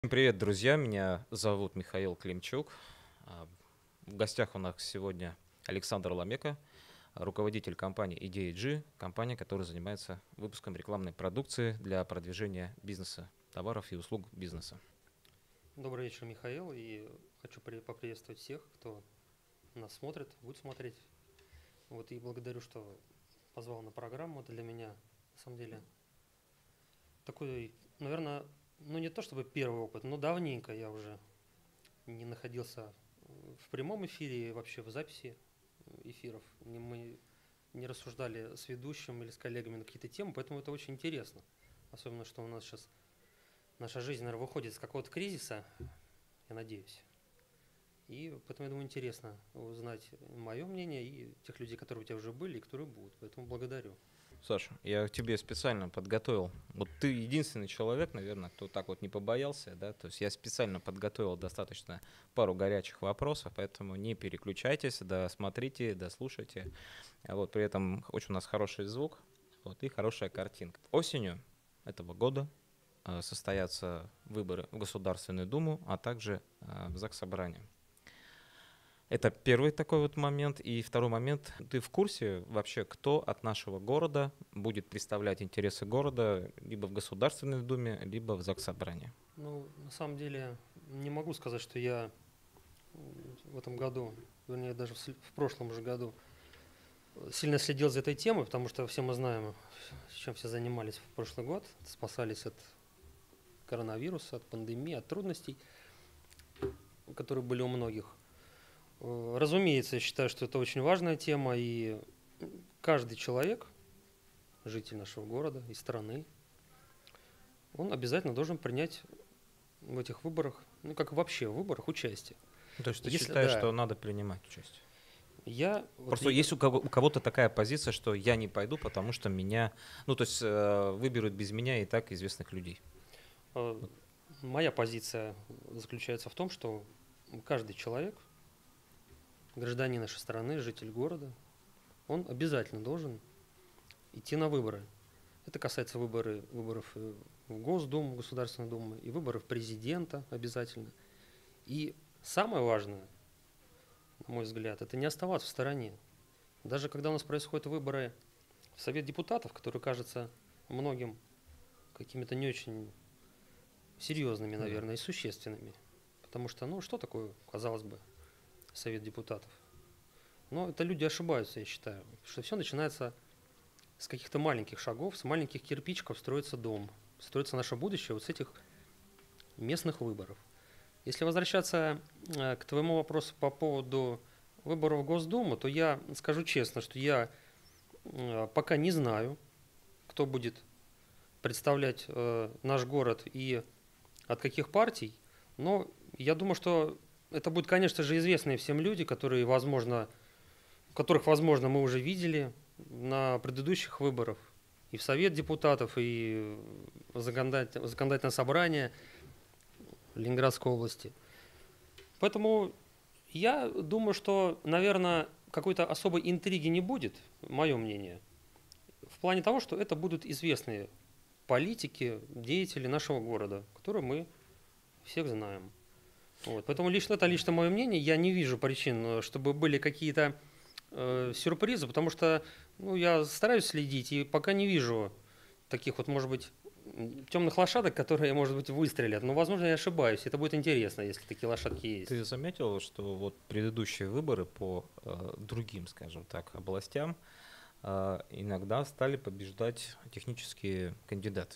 Привет, друзья! Меня зовут Михаил Климчук. В гостях у нас сегодня Александр Ламека, руководитель компании EDAG, компания, которая занимается выпуском рекламной продукции для продвижения бизнеса, товаров и услуг бизнеса. Добрый вечер, Михаил, и хочу поприветствовать всех, кто нас смотрит, будет смотреть. И благодарю, что позвал на программу. Это для меня, на самом деле, такой, наверное, не то чтобы первый опыт, но давненько я уже не находился в прямом эфире и вообще в записи эфиров. Мы не рассуждали с ведущим или с коллегами на какие-то темы, поэтому это очень интересно. Особенно, что у нас сейчас наша жизнь, наверное, выходит из какого-то кризиса, я надеюсь. И поэтому, я думаю, интересно узнать мое мнение и тех людей, которые у тебя уже были и которые будут. Поэтому благодарю. Саша, я тебе специально подготовил. Вот ты единственный человек, наверное, кто так вот не побоялся, да? То есть я специально подготовил достаточно пару горячих вопросов, поэтому не переключайтесь, досмотрите, дослушайте. При этом очень у нас хороший звук, и хорошая картинка. Осенью этого года состоятся выборы в Государственную Думу, а также в Заксобрание. Это первый такой вот момент. И второй момент. Ты в курсе вообще, кто от нашего города будет представлять интересы города либо в Государственной Думе, либо в Заксобрании? На самом деле, не могу сказать, что я в этом году, вернее, даже в прошлом же году сильно следил за этой темой, потому что все мы знаем, чем все занимались в прошлый год. Спасались от коронавируса, от пандемии, от трудностей, которые были у многих. Разумеется, я считаю, что это очень важная тема, и каждый человек, житель нашего города и страны, он обязательно должен принять в этих выборах, как вообще в выборах, участие. То есть ты считаешь, что надо принимать участие? Просто есть у кого-то такая позиция, что я не пойду, потому что меня, выберут без меня и так известных людей. Моя позиция заключается в том, что каждый человек, гражданин нашей страны, житель города, он обязательно должен идти на выборы. Это касается выборов в Госдуму, Государственную Думу, и выборов президента обязательно. И самое важное, на мой взгляд, это не оставаться в стороне. Даже когда у нас происходят выборы в Совет депутатов, которые кажутся многим какими-то не очень серьезными, наверное, и существенными. Потому что, что такое, казалось бы, Совет депутатов? Но это люди ошибаются, я считаю. Что все начинается с каких-то маленьких шагов, с маленьких кирпичиков строится дом, строится наше будущее с этих местных выборов. Если возвращаться к твоему вопросу по поводу выборов в Госдуму, то я скажу честно, что я пока не знаю, кто будет представлять наш город и от каких партий, но я думаю, что это будут, конечно же, известные всем люди, которых, возможно, мы уже видели на предыдущих выборах и в Совет депутатов, и в законодательное собрание Ленинградской области. Поэтому я думаю, что, наверное, какой-то особой интриги не будет, мое мнение, в плане того, что это будут известные политики, деятели нашего города, которые мы всех знаем. Поэтому это лично мое мнение. Я не вижу причин, чтобы были какие-то сюрпризы, потому что я стараюсь следить и пока не вижу таких может быть, темных лошадок, которые, может быть, выстрелят. Но, возможно, я ошибаюсь. Это будет интересно, если такие лошадки есть. Ты заметил, что предыдущие выборы по другим, скажем так, областям иногда стали побеждать технические кандидаты.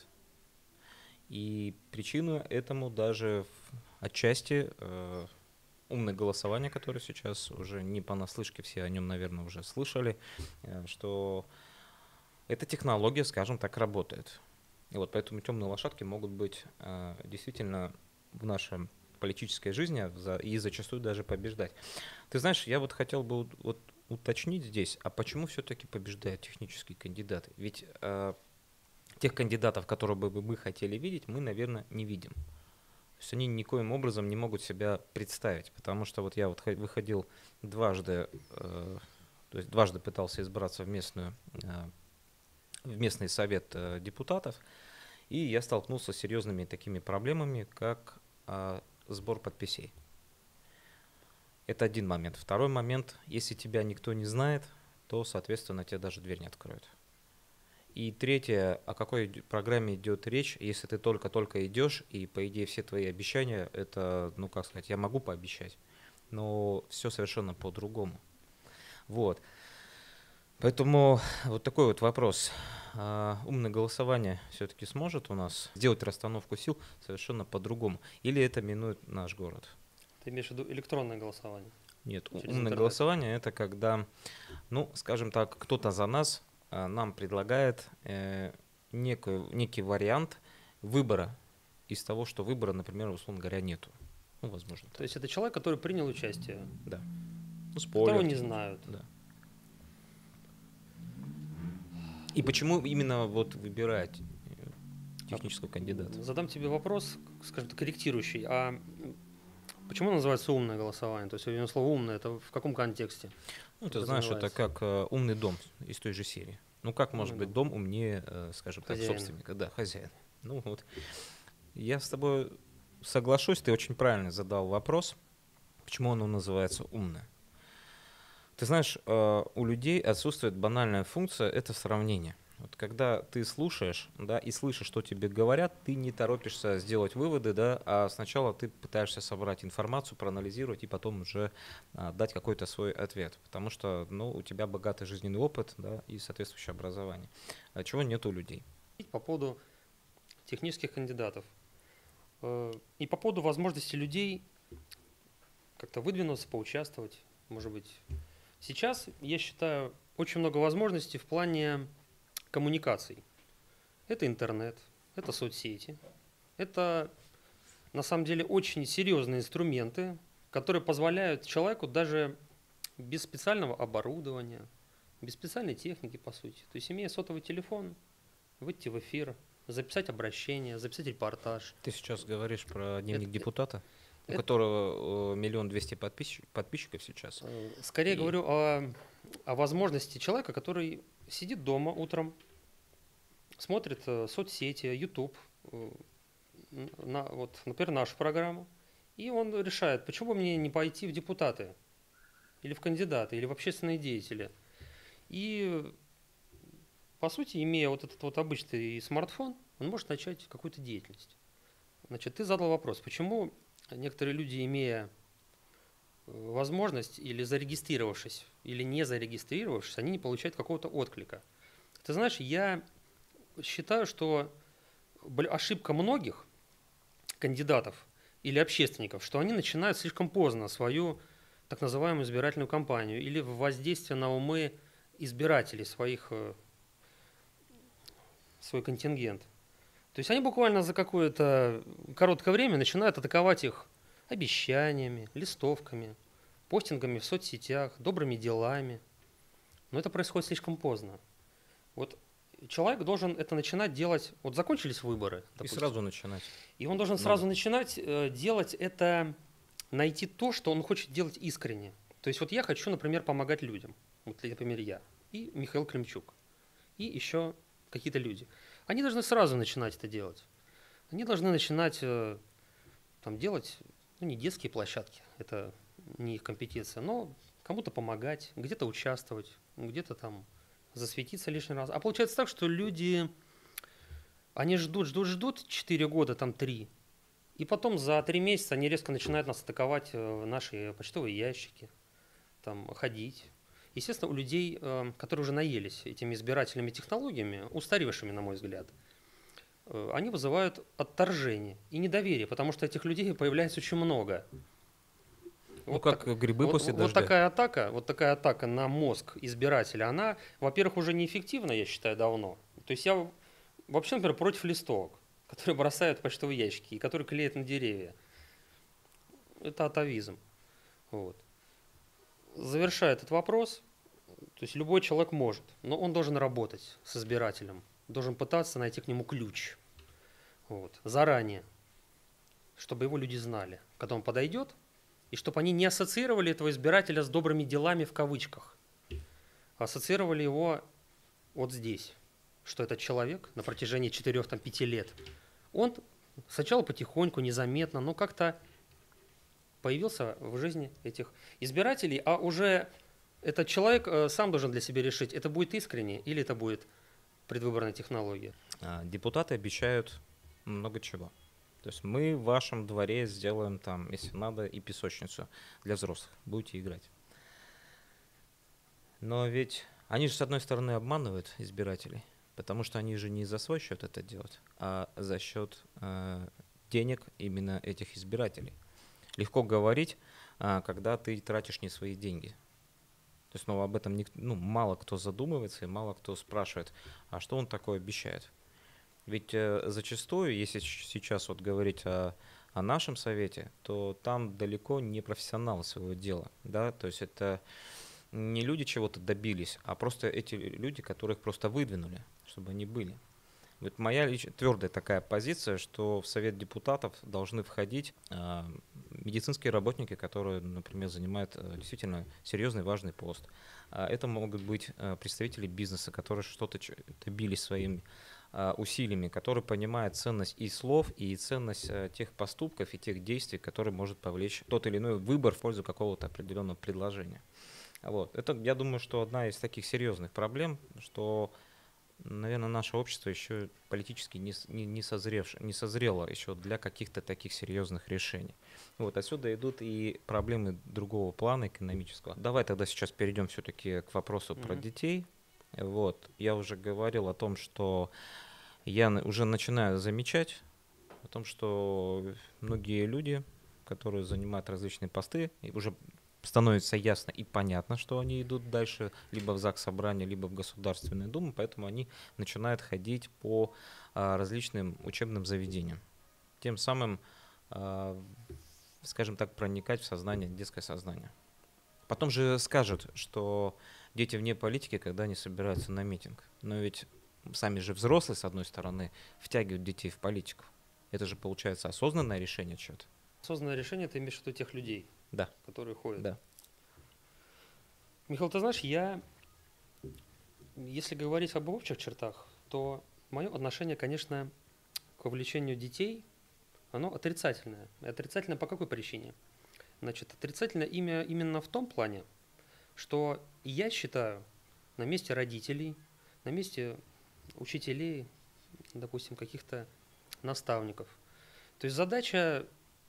И причина этому даже отчасти умное голосование, которое сейчас уже не понаслышке, все о нем, наверное, уже слышали, что эта технология, скажем так, работает. И поэтому темные лошадки могут быть действительно в нашей политической жизни и зачастую даже побеждать. Ты знаешь, я хотел бы уточнить здесь, а почему все-таки побеждают технические кандидаты? Ведь тех кандидатов, которые бы мы хотели видеть, мы, наверное, не видим. То есть они никоим образом не могут себя представить, потому что я выходил дважды, то есть дважды пытался избраться в местный совет депутатов, и я столкнулся с серьезными такими проблемами, как сбор подписей. Это один момент. Второй момент, если тебя никто не знает, то, соответственно, тебе даже дверь не откроют. И третье, о какой программе идет речь, если ты только-только идешь, и, по идее, все твои обещания, это, ну, как сказать, я могу пообещать, но все совершенно по-другому. Вот. Поэтому вот такой вот вопрос. Умное голосование все-таки сможет у нас сделать расстановку сил совершенно по-другому? Или это минует наш город? Ты имеешь в виду электронное голосование? Нет, Через умное интернет. голосование — это когда, ну, скажем так, кто-то за нас нам предлагает некий вариант выбора из того, что выбора, например, условно говоря, нету. Ну, возможно. То есть это человек, который принял участие, Да. Ну, которого спойлер. не знают. Да. И почему именно вот выбирать технического кандидата? Задам тебе вопрос, скажем так, корректирующий. А почему называется умное голосование? То есть, именно слово «умное» — это в каком контексте? Ну, ты знаешь, это как умный дом из той же серии. Ну, как может быть дом умнее, скажем так, Хозяина. собственника? Да, хозяин. Ну, вот. Я с тобой соглашусь, ты очень правильно задал вопрос, почему оно называется умное. Ты знаешь, у людей отсутствует банальная функция — это сравнение. Вот когда ты слушаешь, да, и слышишь, что тебе говорят, ты не торопишься сделать выводы, да, а сначала ты пытаешься собрать информацию, проанализировать и потом уже дать какой-то свой ответ, потому что, ну, у тебя богатый жизненный опыт, да, и соответствующее образование, чего нет у людей. По поводу технических кандидатов и по поводу возможности людей как-то выдвинуться, поучаствовать, может быть. Сейчас, я считаю, очень много возможностей в плане коммуникаций. Это интернет, это соцсети, это на самом деле очень серьезные инструменты, которые позволяют человеку даже без специального оборудования, без специальной техники, по сути. То есть, имея сотовый телефон, выйти в эфир, записать обращение, записать репортаж. Ты сейчас говоришь про дневник депутата, у которого 1 200 000 подписчиков сейчас. Скорее говорю о возможности человека, который сидит дома утром, смотрит соцсети, YouTube, вот, например, нашу программу, и он решает, почему бы мне не пойти в депутаты, или в кандидаты, или в общественные деятели. И, по сути, имея вот этот вот обычный смартфон, он может начать какую-то деятельность. Значит, ты задал вопрос, почему некоторые люди, имея возможность или зарегистрировавшись, или не зарегистрировавшись, они не получают какого-то отклика. Ты знаешь, я считаю, что ошибка многих кандидатов или общественников, что они начинают слишком поздно свою так называемую избирательную кампанию или воздействие на умы избирателей свой контингент. То есть они буквально за какое-то короткое время начинают атаковать их обещаниями, листовками, постингами в соцсетях, добрыми делами. Но это происходит слишком поздно. Вот человек должен это начинать делать. Вот закончились выборы, допустим, и сразу начинать. И он должен сразу начинать делать это, найти то, что он хочет делать искренне. То есть вот я хочу, например, помогать людям. Вот, например, я и Михаил Климчук. И еще какие-то люди. Они должны сразу начинать это делать. Они должны начинать там, делать, ну, не детские площадки, это не их компетенция, но кому-то помогать, где-то участвовать, где-то там засветиться лишний раз. А получается так, что люди, они ждут 4 года, там 3, и потом за 3 месяца они резко начинают нас атаковать в наши почтовые ящики, там, ходить. Естественно, у людей, которые уже наелись этими избирательными технологиями, устаревшими, на мой взгляд, они вызывают отторжение и недоверие, потому что этих людей появляется очень много. Ну, вот как грибы после дождя. Вот такая атака на мозг избирателя, она, во-первых, уже неэффективна, я считаю, давно. То есть я вообще, например, против листовок, которые бросают в почтовые ящики и которые клеят на деревья. Это атавизм. Вот. Завершая этот вопрос, то есть любой человек может, но он должен работать с избирателем, должен пытаться найти к нему ключ. Вот. Заранее, чтобы его люди знали, когда он подойдет, и чтобы они не ассоциировали этого избирателя с добрыми делами в кавычках, а ассоциировали его вот здесь, что этот человек на протяжении 4-5 лет, он Сначала потихоньку, незаметно, но как-то появился в жизни этих избирателей, а уже этот человек сам должен для себя решить, это будет искренне или это будет предвыборная технология. Депутаты обещают много чего. То есть мы в вашем дворе сделаем там, если надо, и песочницу для взрослых. Будете играть. Но ведь они же, с одной стороны, обманывают избирателей, потому что они же не за свой счет это делают, а за счет денег именно этих избирателей. Легко говорить, когда ты тратишь не свои деньги. То есть, об этом мало кто задумывается и мало кто спрашивает, а что он такое обещает. Ведь зачастую, если сейчас вот говорить о нашем совете, то там далеко не профессионалы своего дела. Да? То есть это не люди чего-то добились, а просто эти люди, которых просто выдвинули, чтобы они были. Вот моя твердая такая позиция, что в Совет депутатов должны входить медицинские работники, которые, например, занимают действительно серьезный важный пост. Это могут быть представители бизнеса, которые что-то добились своими усилиями, которые понимают ценность и слов, и ценность тех поступков и тех действий, которые может повлечь тот или иной выбор в пользу какого-то определенного предложения. Вот. Это, я думаю, что одна из таких серьезных проблем, что, наверное, наше общество еще политически не созрело еще для каких-то таких серьезных решений. Вот. Отсюда идут и проблемы другого плана экономического. Давай тогда сейчас перейдем все-таки к вопросу про детей. Вот. Я уже говорил о том, что я уже начинаю замечать о том, что многие люди, которые занимают различные посты, уже становится ясно и понятно, что они идут дальше либо в ЗАГС Собрание, либо в Государственную Думу, поэтому они начинают ходить по различным учебным заведениям. Тем самым, скажем так, проникать в сознание, детское сознание. Потом же скажут, что дети вне политики, когда они собираются на митинг. Но ведь сами же взрослые, с одной стороны, втягивают детей в политику. Это же получается осознанное решение чего-то. Осознанное решение, ты имеешь в виду тех людей, да, которые ходят? Да. Михаил, ты знаешь, если говорить об общих чертах, то мое отношение, конечно, к вовлечению детей, оно отрицательное. И отрицательное по какой причине? Значит, отрицательное именно в том плане, что я считаю, на месте родителей, на месте учителей, допустим, каких-то наставников. То есть задача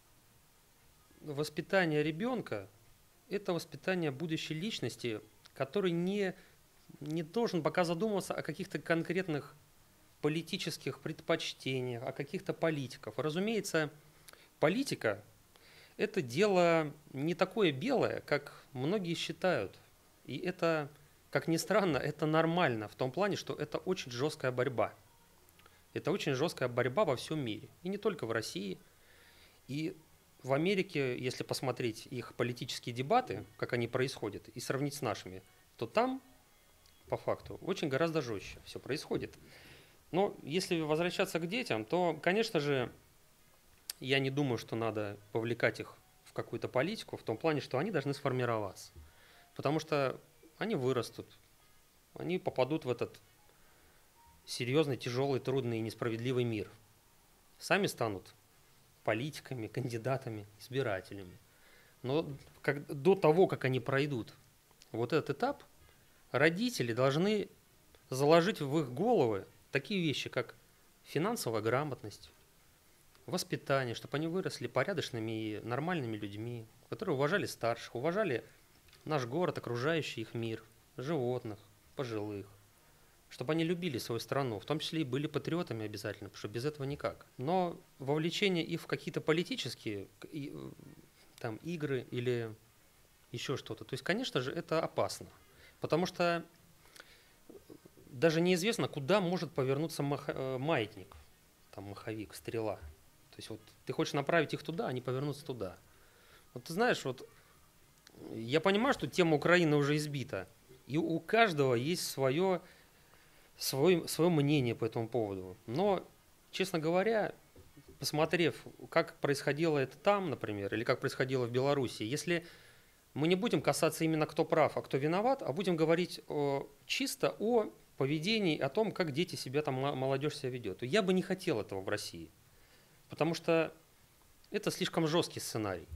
воспитания ребенка – это воспитание будущей личности, который не должен пока задумываться о каких-то конкретных политических предпочтениях, о каких-то политиках. Разумеется, политика – это дело не такое белое, как многие считают. И это, как ни странно, это нормально в том плане, что это очень жесткая борьба. Это очень жесткая борьба во всем мире. И не только в России. И в Америке, если посмотреть их политические дебаты, как они происходят, и сравнить с нашими, то там, по факту, очень гораздо жестче все происходит. Но если возвращаться к детям, то, конечно же, я не думаю, что надо повлекать их в какую-то политику, в том плане, что они должны сформироваться. Потому что они вырастут, они попадут в этот серьезный, тяжелый, трудный и несправедливый мир. Сами станут политиками, кандидатами, избирателями. Но до того, как они пройдут вот этот этап, родители должны заложить в их головы такие вещи, как финансовая грамотность, воспитание, чтобы они выросли порядочными и нормальными людьми, которые уважали старших, уважали наш город, окружающий их мир, животных, пожилых. Чтобы они любили свою страну, в том числе и были патриотами обязательно, потому что без этого никак. Но вовлечение их в какие-то политические там, игры или еще что-то, то есть, конечно же, это опасно. Потому что даже неизвестно, куда может повернуться маятник, там, маховик, стрела. То есть вот ты хочешь направить их туда, они повернутся туда. Вот ты знаешь, вот я понимаю, что тема Украины уже избита, и у каждого есть свое мнение по этому поводу. Но, честно говоря, посмотрев, как происходило это там, например, или как происходило в Беларуси, если мы не будем касаться именно кто прав, а кто виноват, а будем говорить чисто о поведении, о том, как дети себя, там, молодежь себя ведет, то я бы не хотел этого в России. Потому что это слишком жесткий сценарий.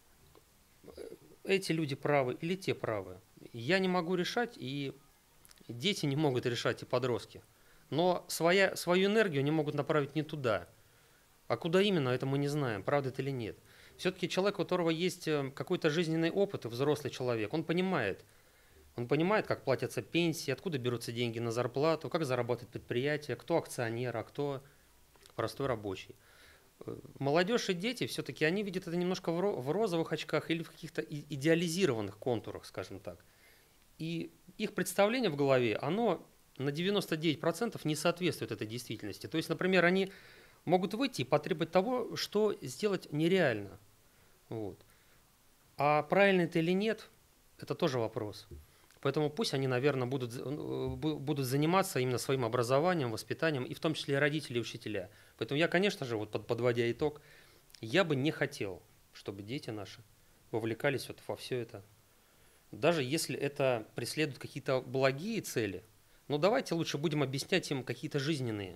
Эти люди правы или те правы. Я не могу решать, и дети не могут решать, и подростки. Но свою энергию они могут направить не туда. А куда именно, это мы не знаем, правда это или нет. Все-таки человек, у которого есть какой-то жизненный опыт, взрослый человек, он понимает, как платятся пенсии, откуда берутся деньги на зарплату, как зарабатывает предприятие, кто акционер, а кто простой рабочий. Молодежь и дети все-таки они видят это немножко в розовых очках или в каких-то идеализированных контурах, скажем так. И их представление в голове, оно на 99% не соответствует этой действительности. То есть, например, они могут выйти и потребовать того, что сделать нереально. Вот. А правильно это или нет, это тоже вопрос. Поэтому пусть они, наверное, будут заниматься именно своим образованием, воспитанием, и в том числе и родители, и учителя. Поэтому я, конечно же, вот подводя итог, я бы не хотел, чтобы дети наши вовлекались вот во все это. Даже если это преследует какие-то благие цели, но давайте лучше будем объяснять им какие-то жизненные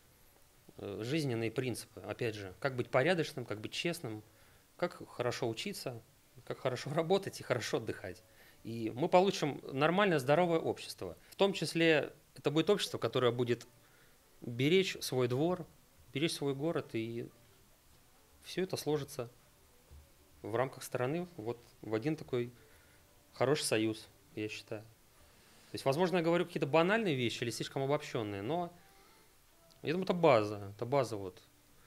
принципы. Опять же, как быть порядочным, как быть честным, как хорошо учиться, как хорошо работать и хорошо отдыхать. И мы получим нормальное, здоровое общество. В том числе это будет общество, которое будет беречь свой двор, беречь свой город, и все это сложится в рамках страны вот в один такой хороший союз, я считаю. То есть, возможно, я говорю какие-то банальные вещи или слишком обобщенные, но я думаю, это база вот.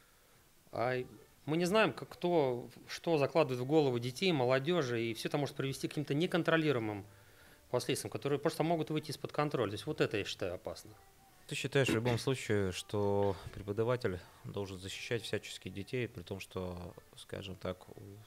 А мы не знаем, кто что закладывает в голову детей, молодежи, и все это может привести к каким-то неконтролируемым последствиям, которые просто могут выйти из-под контроля. То есть вот это, я считаю, опасно. Ты считаешь в любом случае, что преподаватель должен защищать всячески детей, при том, что, скажем так,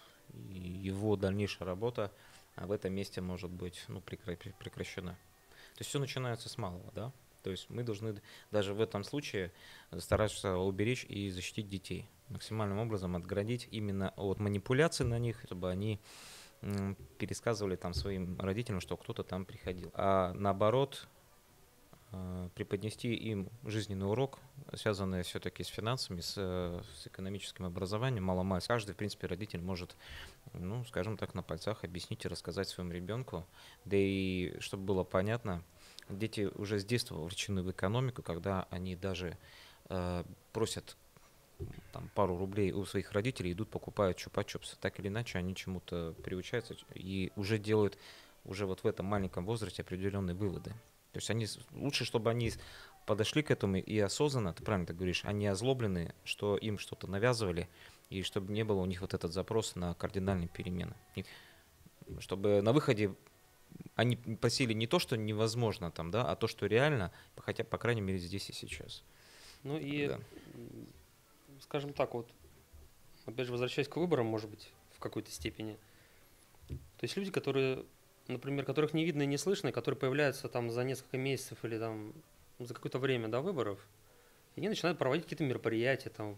его дальнейшая работа в этом месте может быть прекращена. То есть все начинается с малого, да? То есть мы должны даже в этом случае стараться уберечь и защитить детей, максимальным образом отгородить именно от манипуляций на них, чтобы они пересказывали там своим родителям, что кто-то там приходил. А наоборот, преподнести им жизненный урок, связанный все-таки с финансами, с экономическим образованием, мало-мало. Каждый, в принципе, родитель может, ну, скажем так, на пальцах объяснить и рассказать своему ребенку. Да и, чтобы было понятно, дети уже с детства вовлечены в экономику, когда они даже просят там, пару рублей у своих родителей, идут, покупают чупа-чупсы. Так или иначе, они чему-то приучаются и уже делают уже вот в этом маленьком возрасте определенные выводы. То есть лучше, чтобы они подошли к этому и осознанно, ты правильно так говоришь, они озлоблены, что им что-то навязывали, и чтобы не было у них вот этот запрос на кардинальные перемены. И чтобы на выходе они просили не то, что невозможно там, да, а то, что реально, хотя, по крайней мере, здесь и сейчас. Ну и, да. Скажем так, вот, опять же, возвращаясь к выборам, может быть, в какой-то степени. То есть люди, которые, например, которых не видно и не слышно, которые появляются там за несколько месяцев или там за какое-то время до выборов, и они начинают проводить какие-то мероприятия, там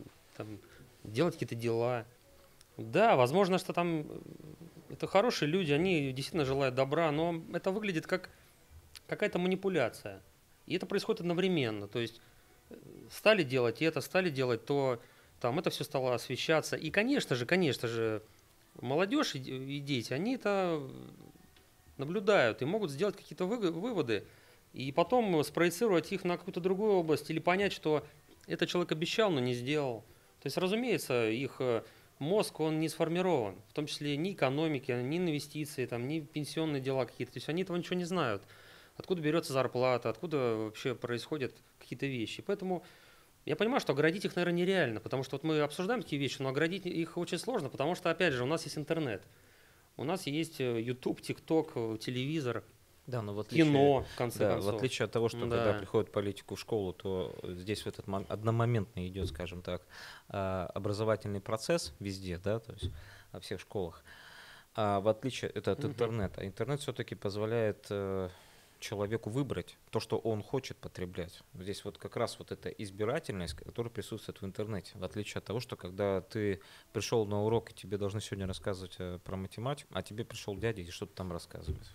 делать какие-то дела. Да, возможно, что там это хорошие люди, они действительно желают добра, но это выглядит как какая-то манипуляция. И это происходит одновременно. То есть стали делать это, стали делать то, там это все стало освещаться. И, конечно же, молодежь и дети, они это наблюдают и могут сделать какие-то выводы, и потом спроецировать их на какую-то другую область или понять, что этот человек обещал, но не сделал. То есть, разумеется, их мозг, он не сформирован, в том числе ни экономики, ни инвестиции, там, ни пенсионные дела какие-то. То есть они этого ничего не знают. Откуда берется зарплата, откуда вообще происходят какие-то вещи. Поэтому я понимаю, что оградить их, наверное, нереально, потому что вот мы обсуждаем такие вещи, но оградить их очень сложно, потому что, опять же, у нас есть интернет. У нас есть YouTube, TikTok, телевизор, да, но кино, в конце концов. концов. В отличие от того, что когда приходит политику в школу, то здесь в этот одномоментно идет, скажем так, образовательный процесс везде, да, то есть во всех школах. А в отличие от интернета, интернет все-таки позволяет человеку выбрать то, что он хочет потреблять. Здесь вот как раз вот эта избирательность, которая присутствует в интернете, в отличие от того, что когда ты пришел на урок, и тебе должны сегодня рассказывать про математику, а тебе пришел дядя и что-то там рассказывает.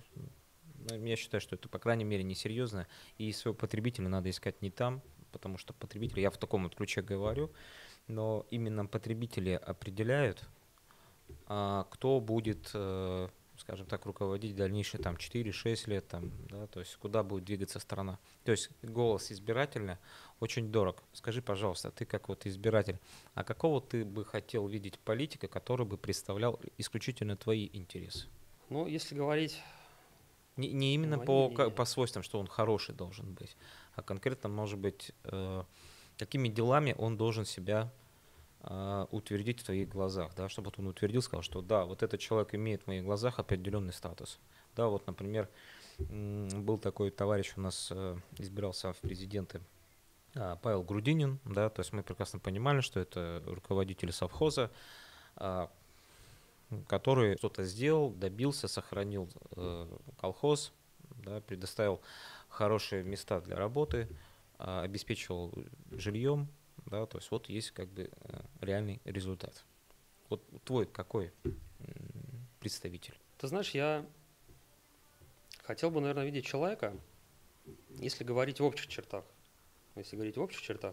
Я считаю, что это, по крайней мере, несерьезно, и своего потребителя надо искать не там, потому что потребитель, я в таком вот ключе говорю, но именно потребители определяют, кто будет, скажем так, руководить дальнейшие там 4-6 лет, там, да, то есть куда будет двигаться страна. То есть голос избирателя очень дорог. Скажи, пожалуйста, ты как вот избиратель, а какого ты бы хотел видеть политика, который бы представлял исключительно твои интересы? Ну, если говорить Не именно мое мнение, по свойствам, что он хороший должен быть, а конкретно, может быть, какими делами он должен себя утвердить в твоих глазах, да, чтобы вот он утвердил, сказал, что да, вот этот человек имеет в моих глазах определенный статус. Да, вот, например, был такой товарищ у нас, избирался в президенты, Павел Грудинин, да, то есть мы прекрасно понимали, что это руководитель совхоза, который что-то сделал, добился, сохранил колхоз, да, предоставил хорошие места для работы, обеспечивал жильем, да, то есть вот есть как бы реальный результат. Вот твой какой представитель? ты знаешь, я хотел бы, наверное, видеть человека, если говорить в общих чертах. Если говорить в общих чертах,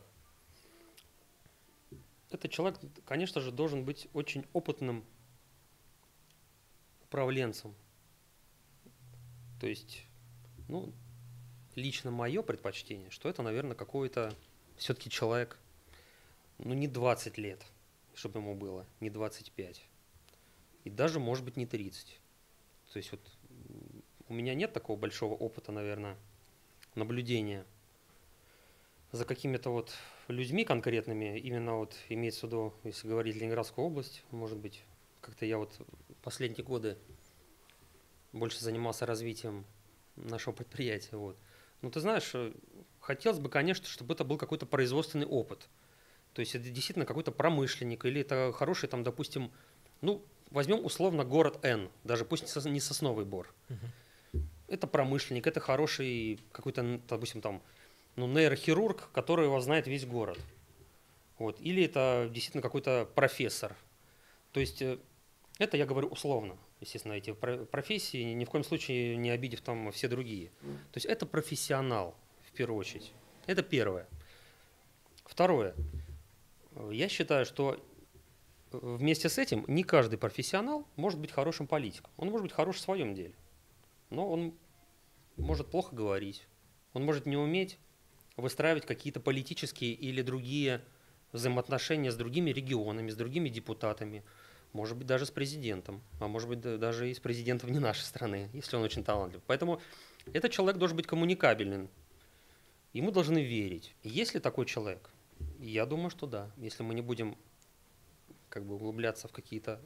этот человек, конечно же, должен быть очень опытным управленцем. То есть, ну, лично мое предпочтение, что это, наверное, какой-то все-таки человек, ну, не 20 лет, чтобы ему было, не 25. И даже, может быть, не 30. То есть вот у меня нет такого большого опыта, наверное, наблюдения за какими-то вот людьми конкретными, именно вот имеется в виду, если говорить Ленинградскую область, может быть, как-то я вот последние годы больше занимался развитием нашего предприятия. Вот. Ну, ты знаешь, хотелось бы, конечно, чтобы это был какой-то производственный опыт. То есть это действительно какой-то промышленник, или это хороший, там, допустим, ну, возьмем условно город Н, даже пусть не Сосновый Бор. Это промышленник, это хороший какой-то, допустим, там, ну, нейрохирург, который его знает весь город. Вот. Или это действительно какой-то профессор. То есть это я говорю условно, естественно, эти профессии, ни в коем случае не обидев там все другие. То есть это профессионал, в первую очередь. Это первое. Второе. Я считаю, что вместе с этим не каждый профессионал может быть хорошим политиком. Он может быть хорош в своем деле. Но он может плохо говорить. Он может не уметь выстраивать какие-то политические или другие взаимоотношения с другими регионами, с другими депутатами, может быть, даже с президентом, а может быть, даже и с президентом не нашей страны, если он очень талантлив. Поэтому этот человек должен быть коммуникабелен. Ему должны верить. Есть ли такой человек? Я думаю, что да. Если мы не будем как бы углубляться в какие-то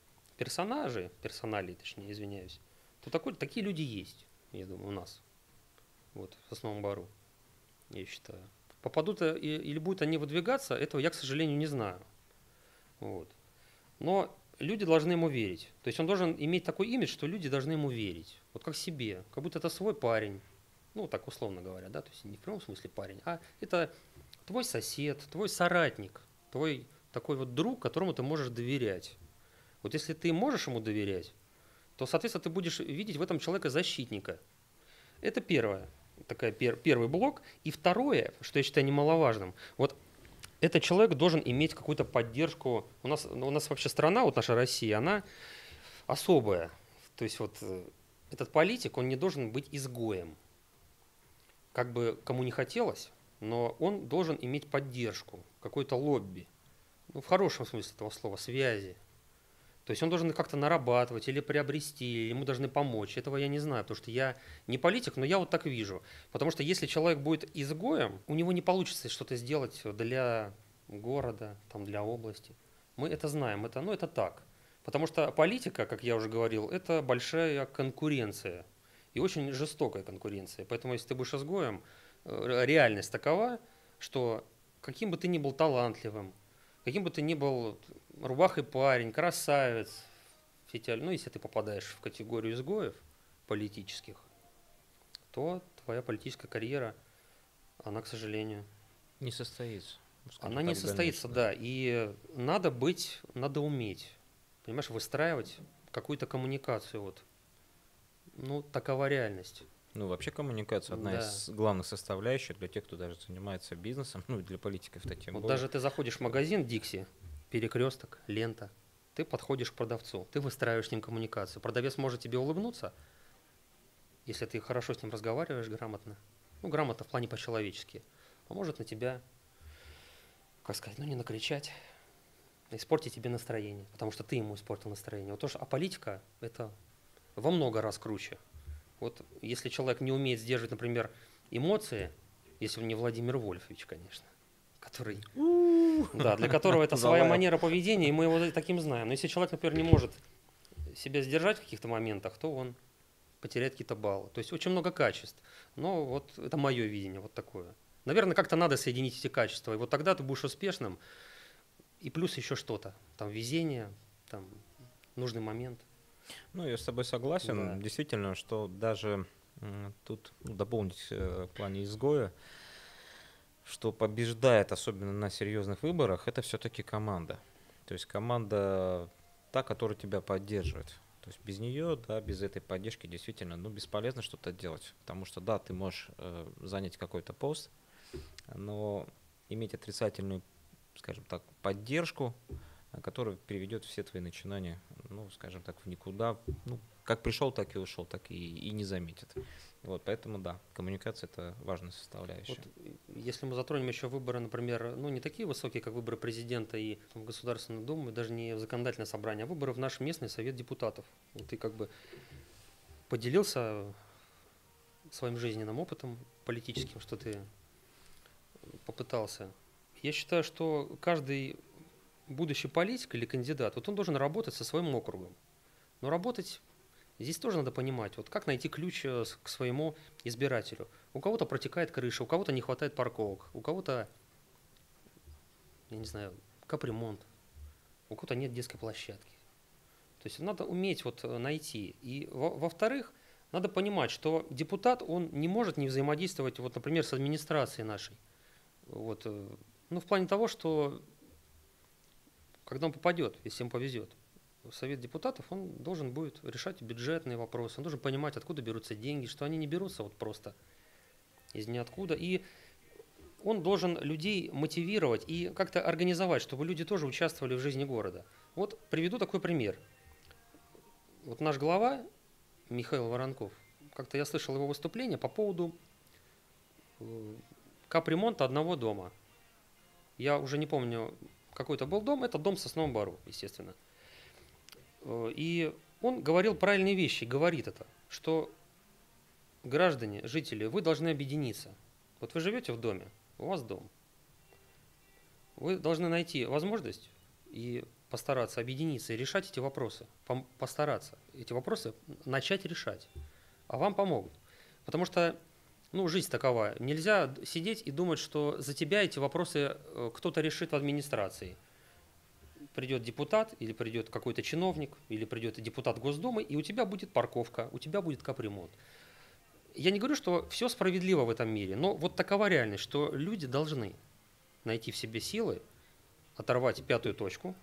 персоналии, точнее, извиняюсь, то такие люди есть, я думаю, у нас. Вот, в Сосновом Бору, я считаю. Попадут или будут они выдвигаться, этого я, к сожалению, не знаю. Вот. Но люди должны ему верить. То есть он должен иметь такой имидж, что люди должны ему верить. Вот как себе. Как будто это свой парень. Ну, так условно говоря, да, то есть не в прямом смысле парень, а это твой сосед, твой соратник, твой такой вот друг, которому ты можешь доверять. Вот если ты можешь ему доверять, то, соответственно, ты будешь видеть в этом человека защитника. Это первое. Первый блок. И второе, что я считаю немаловажным, вот этот человек должен иметь какую-то поддержку. У нас вообще страна, вот наша Россия, она особая. То есть вот этот политик, он не должен быть изгоем. Как бы кому не хотелось, но он должен иметь поддержку, какое-то лобби. Ну, в хорошем смысле этого слова, связи. То есть он должен как-то нарабатывать или приобрести, или ему должны помочь. Этого я не знаю, потому что я не политик, но я вот так вижу. Потому что если человек будет изгоем, у него не получится что-то сделать для города, там, для области. Мы это знаем, это так. Потому что политика, как я уже говорил, это большая конкуренция. И очень жестокая конкуренция. Поэтому если ты будешь изгоем, реальность такова, что каким бы ты ни был талантливым, каким бы ты ни был рубахой парень, красавец, ну, если ты попадаешь в категорию изгоев политических, то твоя политическая карьера, она, к сожалению, Не состоится. она не состоится, да. И надо уметь, понимаешь, выстраивать какую-то коммуникацию. Вот. Ну, такова реальность. Ну, вообще коммуникация одна Да. из главных составляющих для тех, кто даже занимается бизнесом, ну и для политиков-то тем Вот более. даже ты заходишь в магазин Dixie, перекресток, лента, ты подходишь к продавцу, ты выстраиваешь с ним коммуникацию. Продавец может тебе улыбнуться, если ты хорошо с ним разговариваешь грамотно. Ну, грамотно в плане по-человечески. А может на тебя, как сказать, ну не накричать, испортить тебе настроение, потому что ты ему испортил настроение. Вот то, а политика – это во много раз круче. Вот если человек не умеет сдерживать, например, эмоции, если он не Владимир Вольфович, конечно, который, да, для которого это своя манера поведения, и мы его таким знаем. Но если человек, например, не может себя сдержать в каких-то моментах, то он потеряет какие-то баллы. То есть очень много качеств. Но вот это мое видение, вот такое. Наверное, как-то надо соединить эти качества, и вот тогда ты будешь успешным, и плюс еще что-то, там везение, там нужный момент. Ну, я с тобой согласен. Да. Действительно, что даже тут дополнить в плане изгоя, что побеждает, особенно на серьезных выборах, это все-таки команда. То есть команда та, которая тебя поддерживает. То есть без нее, да, без этой поддержки действительно, ну, бесполезно что-то делать. Потому что, да, ты можешь занять какой-то пост, но иметь отрицательную, скажем так, поддержку, которая переведет все твои начинания, ну, скажем так, в никуда. Ну, как пришел, так и ушел, так и не заметит. Вот, поэтому, да, коммуникация – это важная составляющая. Вот, если мы затронем еще выборы, например, ну не такие высокие, как выборы президента и в Государственную Думу, и даже не в законодательное собрание, а выборы в наш местный совет депутатов. Вот ты как бы поделился своим жизненным опытом политическим, что ты попытался. Я считаю, что каждый будущий политик или кандидат, вот он должен работать со своим округом. Но работать здесь тоже надо понимать, вот как найти ключ к своему избирателю. У кого-то протекает крыша, у кого-то не хватает парковок, у кого-то, я не знаю, капремонт, у кого-то нет детской площадки. То есть надо уметь вот найти. И во-вторых, надо понимать, что депутат, он не может не взаимодействовать, вот, например, с администрацией нашей. Вот, ну, в плане того, что когда он попадет, если ему повезет, в Совет депутатов, он должен будет решать бюджетные вопросы, он должен понимать, откуда берутся деньги, что они не берутся вот просто из ниоткуда. И он должен людей мотивировать и как-то организовать, чтобы люди тоже участвовали в жизни города. Вот приведу такой пример. Вот наш глава Михаил Воронков, как-то я слышал его выступление по поводу капремонта одного дома. Я уже не помню, какой это был дом, это дом в Сосновом Бору, естественно. И он говорил правильные вещи, говорит это, что граждане, жители, вы должны объединиться. Вот вы живете в доме, у вас дом. Вы должны найти возможность и постараться объединиться и решать эти вопросы. Постараться эти вопросы начать решать. А вам помогут. Потому что, ну, жизнь такова. Нельзя сидеть и думать, что за тебя эти вопросы кто-то решит в администрации. Придет депутат, или придет какой-то чиновник, или придет депутат Госдумы, и у тебя будет парковка, у тебя будет капремонт. Я не говорю, что все справедливо в этом мире, но вот такова реальность, что люди должны найти в себе силы, оторвать пятую точку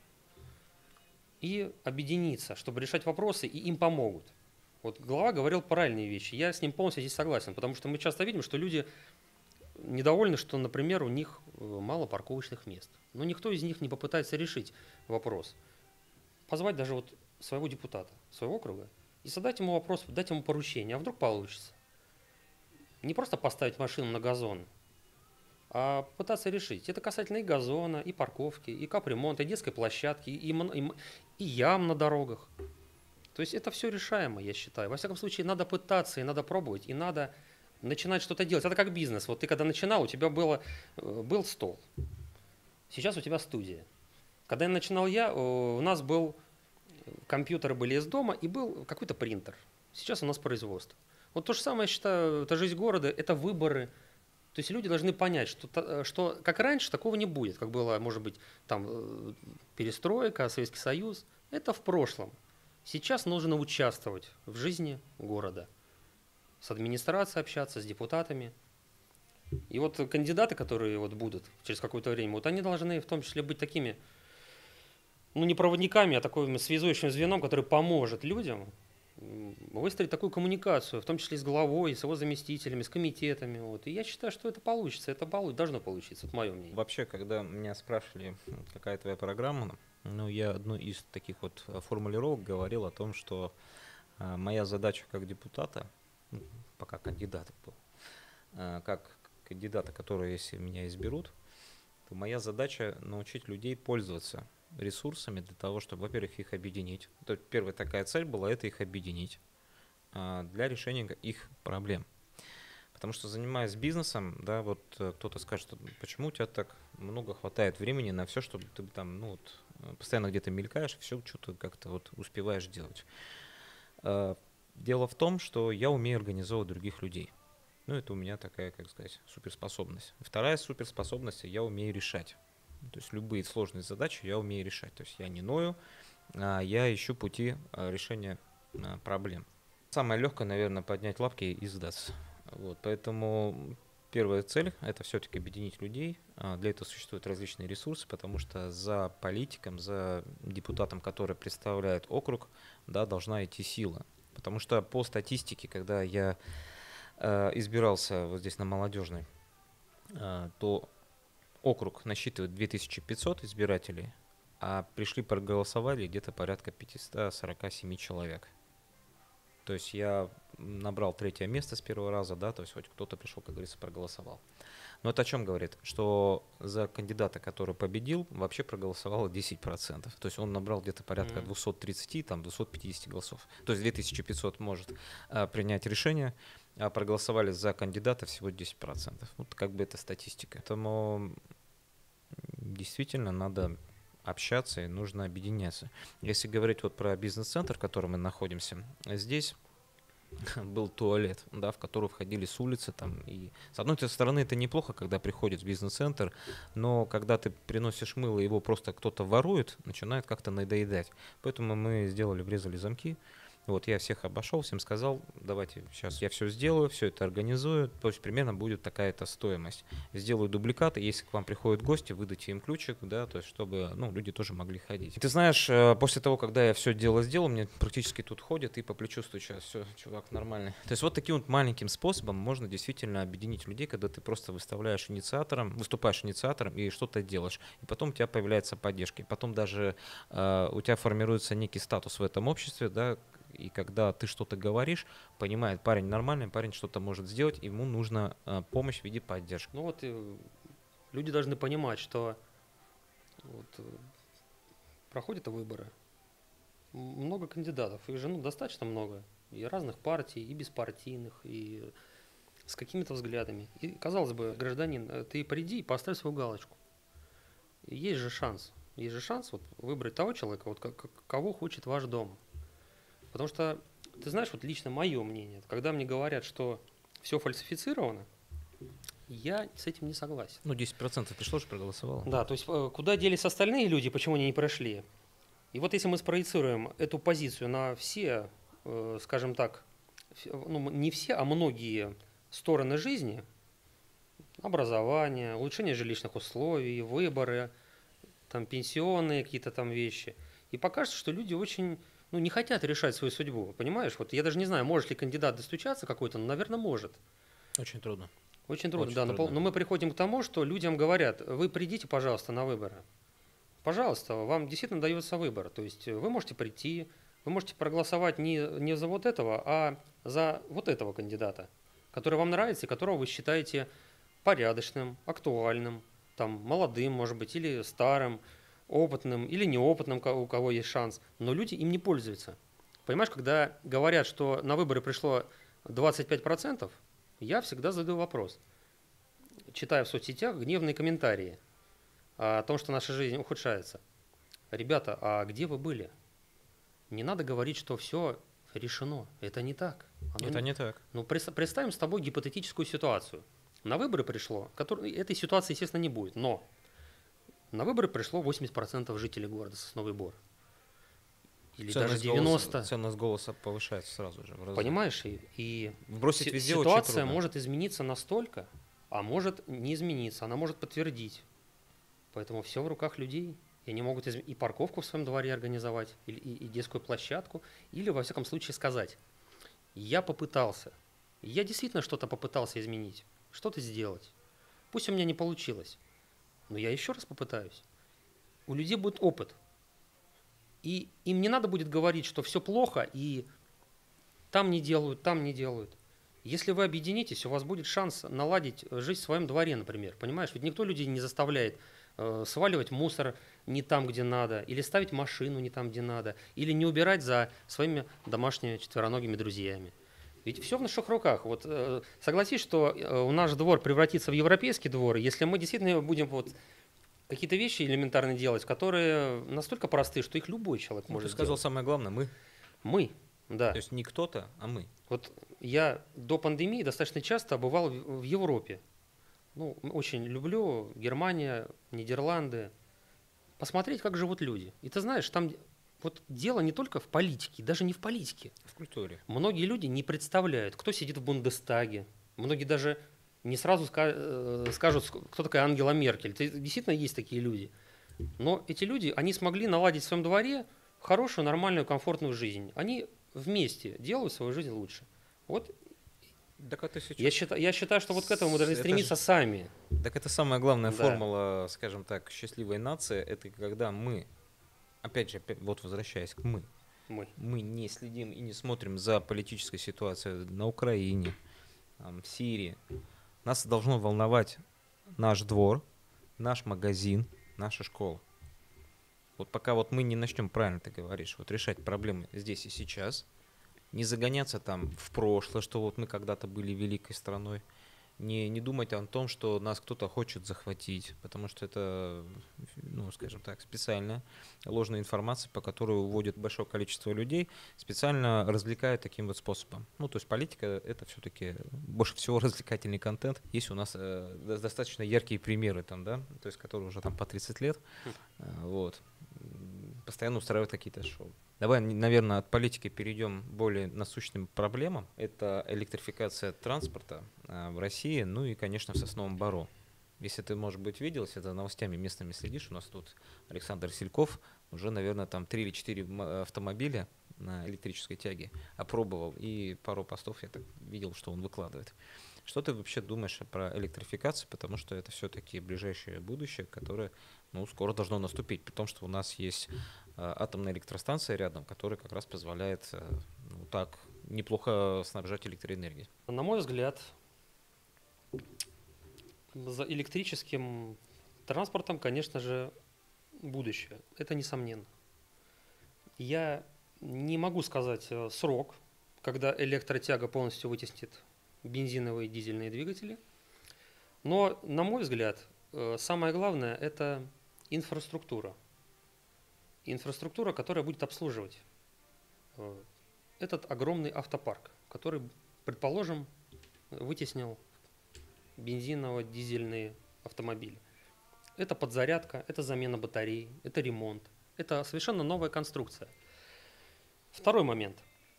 и объединиться, чтобы решать вопросы, и им помогут. Вот глава говорил правильные вещи, я с ним полностью здесь согласен, потому что мы часто видим, что люди недовольны, что, например, у них мало парковочных мест. Но никто из них не попытается решить вопрос. Позвать даже вот своего депутата, своего округа, и задать ему вопрос, дать ему поручение, а вдруг получится. Не просто поставить машину на газон, а пытаться решить. Это касательно и газона, и парковки, и капремонта, и детской площадки, и ям на дорогах. То есть это все решаемо, я считаю. Во всяком случае, надо пытаться, и надо пробовать, и надо начинать что-то делать. Это как бизнес. Вот ты когда начинал, у тебя был стол. Сейчас у тебя студия. Когда я начинал у нас компьютеры были из дома, и был какой-то принтер. Сейчас у нас производство. Вот то же самое, я считаю, это жизнь города, это выборы. То есть люди должны понять, что как раньше такого не будет, как было, может быть, там перестройка, Советский Союз. Это в прошлом. Сейчас нужно участвовать в жизни города. С администрацией общаться, с депутатами. И вот кандидаты, которые вот будут через какое-то время, вот они должны в том числе быть такими, ну не проводниками, а таким связующим звеном, который поможет людям выстроить такую коммуникацию, в том числе с главой, с его заместителями, с комитетами. Вот. И я считаю, что это получится, должно получиться, это мое мнение. Вообще, когда меня спрашивали, какая твоя программа, ну, я одну из таких вот формулировок говорил о том, что моя задача как депутата, пока кандидат был, как кандидата, который, если меня изберут, то моя задача научить людей пользоваться ресурсами для того, чтобы, во-первых, их объединить. То есть первая такая цель была — это их объединить для решения их проблем. Потому что, занимаясь бизнесом, да, вот кто-то скажет, почему у тебя так много хватает времени на все, чтобы ты там, ну, вот, постоянно где-то мелькаешь, все что-то как-то вот успеваешь делать. Дело в том, что я умею организовывать других людей. Ну, это у меня такая, как сказать, суперспособность. Вторая суперспособность — я умею решать. То есть любые сложные задачи я умею решать. То есть я не ною, я ищу пути решения проблем. Самое легкое, наверное, поднять лапки и сдаться. Вот, поэтому первая цель — это все-таки объединить людей. Для этого существуют различные ресурсы, потому что за политиком, за депутатом, который представляет округ, да, должна идти сила. Потому что по статистике, когда я избирался вот здесь на Молодежной, то округ насчитывает 2500 избирателей, а пришли проголосовали где-то порядка 547 человек. То есть я набрал 3-е место с первого раза, да, то есть хоть кто-то пришел, как говорится, проголосовал. Но это о чем говорит? Что за кандидата, который победил, вообще проголосовало 10%. То есть он набрал где-то порядка 230, там, 250 голосов. То есть 2500 может принять решение, а проголосовали за кандидата всего 10%. Вот как бы это статистика. Поэтому действительно надо общаться и нужно объединяться. Если говорить вот про бизнес-центр, в котором мы находимся, здесь был туалет, да, в который входили с улицы. Там, и с одной стороны, это неплохо, когда приходит в бизнес-центр, но когда ты приносишь мыло, его просто кто-то ворует, начинает как-то надоедать. Поэтому мы врезали замки. Вот я всех обошел, всем сказал, давайте сейчас я все сделаю, все это организую, то есть примерно будет такая-то стоимость. Сделаю дубликаты, если к вам приходят гости, выдайте им ключик, да, то есть чтобы, ну, люди тоже могли ходить. Ты знаешь, после того, когда я все дело сделал, мне практически тут ходят и по плечу стучат, все, чувак, нормально. То есть вот таким вот маленьким способом можно действительно объединить людей, когда ты просто выступаешь инициатором и что-то делаешь, и потом у тебя появляется поддержка, и потом даже у тебя формируется некий статус в этом обществе, да. И когда ты что-то говоришь, понимает, парень нормальный, парень что-то может сделать, ему нужна помощь в виде поддержки. Ну вот люди должны понимать, что вот, проходят выборы, много кандидатов, их же достаточно много, и разных партий, и беспартийных, и с какими-то взглядами. И, казалось бы, гражданин, ты приди и поставь свою галочку. И есть же шанс вот выбрать того человека, вот, кого хочет ваш дом. Потому что, ты знаешь, вот лично мое мнение, когда мне говорят, что все фальсифицировано, я с этим не согласен. Ну, 10% пришло же, проголосовало. Да, то есть куда делись остальные люди, почему они не прошли? И вот если мы спроецируем эту позицию на все, скажем так, ну, не все, а многие стороны жизни, образование, улучшение жилищных условий, выборы, там, пенсионные какие-то там вещи, и покажется, что люди очень... не хотят решать свою судьбу, понимаешь? Вот я даже не знаю, может ли кандидат достучаться какой-то, но, наверное, может. Очень трудно. Очень трудно, да. Но мы приходим к тому, что людям говорят, вы придите, пожалуйста, на выборы. Пожалуйста, вам действительно дается выбор. То есть вы можете прийти, вы можете проголосовать не за вот этого, а за вот этого кандидата, который вам нравится и которого вы считаете порядочным, актуальным, там, молодым, может быть, или старым, опытным или неопытным, у кого есть шанс, но люди им не пользуются. Понимаешь, когда говорят, что на выборы пришло 25%, я всегда задаю вопрос. Читаю в соцсетях гневные комментарии о том, что наша жизнь ухудшается. Ребята, а где вы были? Не надо говорить, что все решено. Это не так. Не так. Ну, представим с тобой гипотетическую ситуацию. На выборы пришло, этой ситуации, естественно, не будет, но на выборы пришло 80% жителей города Сосновый Бор. Или ценность даже 90%. Ценность голоса повышается сразу же. Понимаешь? И вбросить везде ситуация может измениться настолько, а может не измениться. Она может подтвердить. Поэтому все в руках людей. И они могут и парковку в своем дворе организовать, и детскую площадку, или, во всяком случае, сказать: я попытался, я действительно что-то попытался изменить, что-то сделать. Пусть у меня не получилось, но я еще раз попытаюсь. У людей будет опыт. И им не надо будет говорить, что все плохо, и там не делают, там не делают. Если вы объединитесь, у вас будет шанс наладить жизнь в своем дворе, например. Понимаешь, ведь никто людей не заставляет сваливать мусор не там, где надо, или ставить машину не там, где надо, или не убирать за своими домашними четвероногими друзьями. Ведь все в наших руках. Вот, согласись, что наш двор превратится в европейский двор, если мы действительно будем вот какие-то вещи элементарно делать, которые настолько простые, что их любой человек может Ты сказал сделать. самое главное, мы. Мы, да. То есть не кто-то, а мы. Вот я до пандемии достаточно часто бывал в Европе. Ну, очень люблю Германия, Нидерланды. Посмотреть, как живут люди. И ты знаешь, там вот дело не только в политике, даже не в политике. В культуре. Многие люди не представляют, кто сидит в Бундестаге. Многие даже не сразу скажут, кто такая Ангела Меркель. Действительно есть такие люди. Но эти люди, они смогли наладить в своем дворе хорошую, нормальную, комфортную жизнь. Они вместе делают свою жизнь лучше. Вот Так это сейчас... я считаю, что вот к этому мы должны стремиться сами. Так это самая главная Да. формула, скажем так, счастливой нации, это когда мы, опять же, вот возвращаясь к мы не следим и не смотрим за политической ситуацией на Украине, в Сирии. Нас должно волновать наш двор, наш магазин, наша школа. Вот пока вот мы не начнем, правильно ты говоришь, вот решать проблемы здесь и сейчас, не загоняться там в прошлое, что вот мы когда-то были великой страной, не думать о том, что нас кто-то хочет захватить, потому что это, ну, скажем так, специальная ложная информация, по которой уводят большое количество людей, специально развлекают таким вот способом. Ну, то есть политика — это все-таки больше всего развлекательный контент. Есть у нас достаточно яркие примеры там, да, то есть которые уже там по 30 лет, вот, постоянно устраивают какие-то шоу. Давай, наверное, от политики перейдем к более насущным проблемам. Это электрификация транспорта в России, ну и, конечно, в Сосновом Бору. Если ты, может быть, видел, если за новостями местными следишь, у нас тут Александр Сельков уже, наверное, там 3 или 4 автомобиля на электрической тяге опробовал, и пару постов я так видел, что он выкладывает. Что ты вообще думаешь про электрификацию, потому что это все-таки ближайшее будущее, которое, ну, скоро должно наступить, при том, что у нас есть атомная электростанция рядом, которая как раз позволяет ну, так неплохо снабжать электроэнергией. На мой взгляд, за электрическим транспортом, конечно же, будущее. Это несомненно. Я не могу сказать срок, когда электротяга полностью вытеснит бензиновые и дизельные двигатели. Но, на мой взгляд, самое главное – это инфраструктура. Инфраструктура, которая будет обслуживать этот огромный автопарк, который, предположим, вытеснил бензиново-дизельные автомобили. Это подзарядка, это замена батарей, это ремонт. Это совершенно новая конструкция. Второй момент.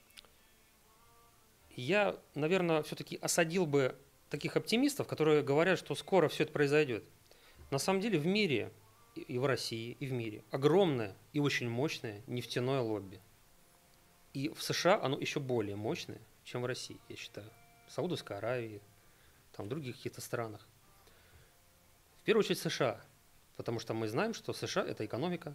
Я, наверное, все-таки осадил бы таких оптимистов, которые говорят, что скоро все это произойдет. На самом деле в мире, и в России, и в мире огромное и очень мощное нефтяное лобби. И в США оно еще более мощное, чем в России, я считаю. В Саудовской Аравии, там, в других каких-то странах. В первую очередь США, потому что мы знаем, что США – это экономика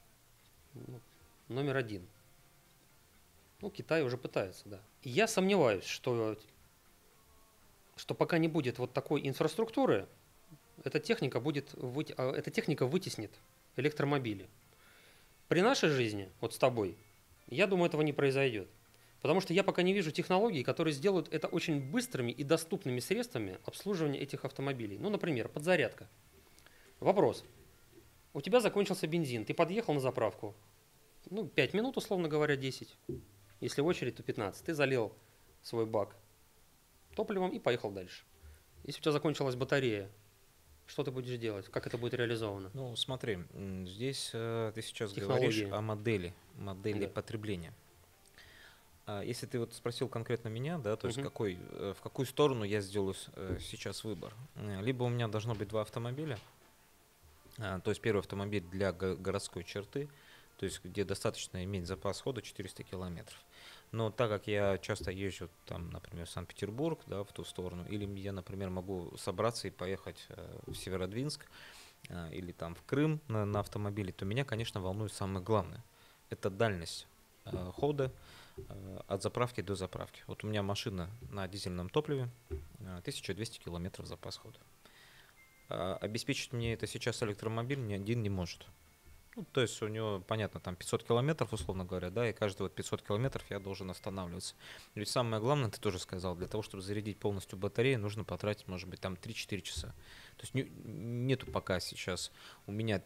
номер один. Ну, Китай уже пытается, да. И я сомневаюсь, что пока не будет вот такой инфраструктуры, эта техника вытеснит электромобили. При нашей жизни, вот с тобой, я думаю, этого не произойдет. Потому что я пока не вижу технологий, которые сделают это очень быстрыми и доступными средствами обслуживания этих автомобилей. Ну, например, подзарядка. Вопрос. У тебя закончился бензин, ты подъехал на заправку. Ну, 5 минут, условно говоря, 10. Если в очередь, то 15. Ты залил свой бак топливом и поехал дальше. Если у тебя закончилась батарея, что ты будешь делать? Как это будет реализовано? Ну, смотри, здесь ты сейчас говоришь о модели Да. потребления. Если ты вот спросил конкретно меня, да, то есть в какую сторону я сделаю сейчас выбор. Либо у меня должно быть 2 автомобиля, То есть первый автомобиль для городской черты, то есть где достаточно иметь запас хода 400 километров. Но так как я часто езжу, там, например, в Санкт-Петербург, да, в ту сторону, или я, например, могу собраться и поехать в Северодвинск или там в Крым на автомобиле, то меня, конечно, волнует самое главное. Это дальность хода от заправки до заправки. Вот у меня машина на дизельном топливе, 1200 километров запас хода. Обеспечить мне это сейчас электромобиль ни один не может. Ну, то есть у него, понятно, там 500 километров, условно говоря, да, и каждые вот 500 километров я должен останавливаться. Ведь самое главное, ты тоже сказал, для того, чтобы зарядить полностью батарею, нужно потратить, может быть, там 3-4 часа. То есть нету пока сейчас у меня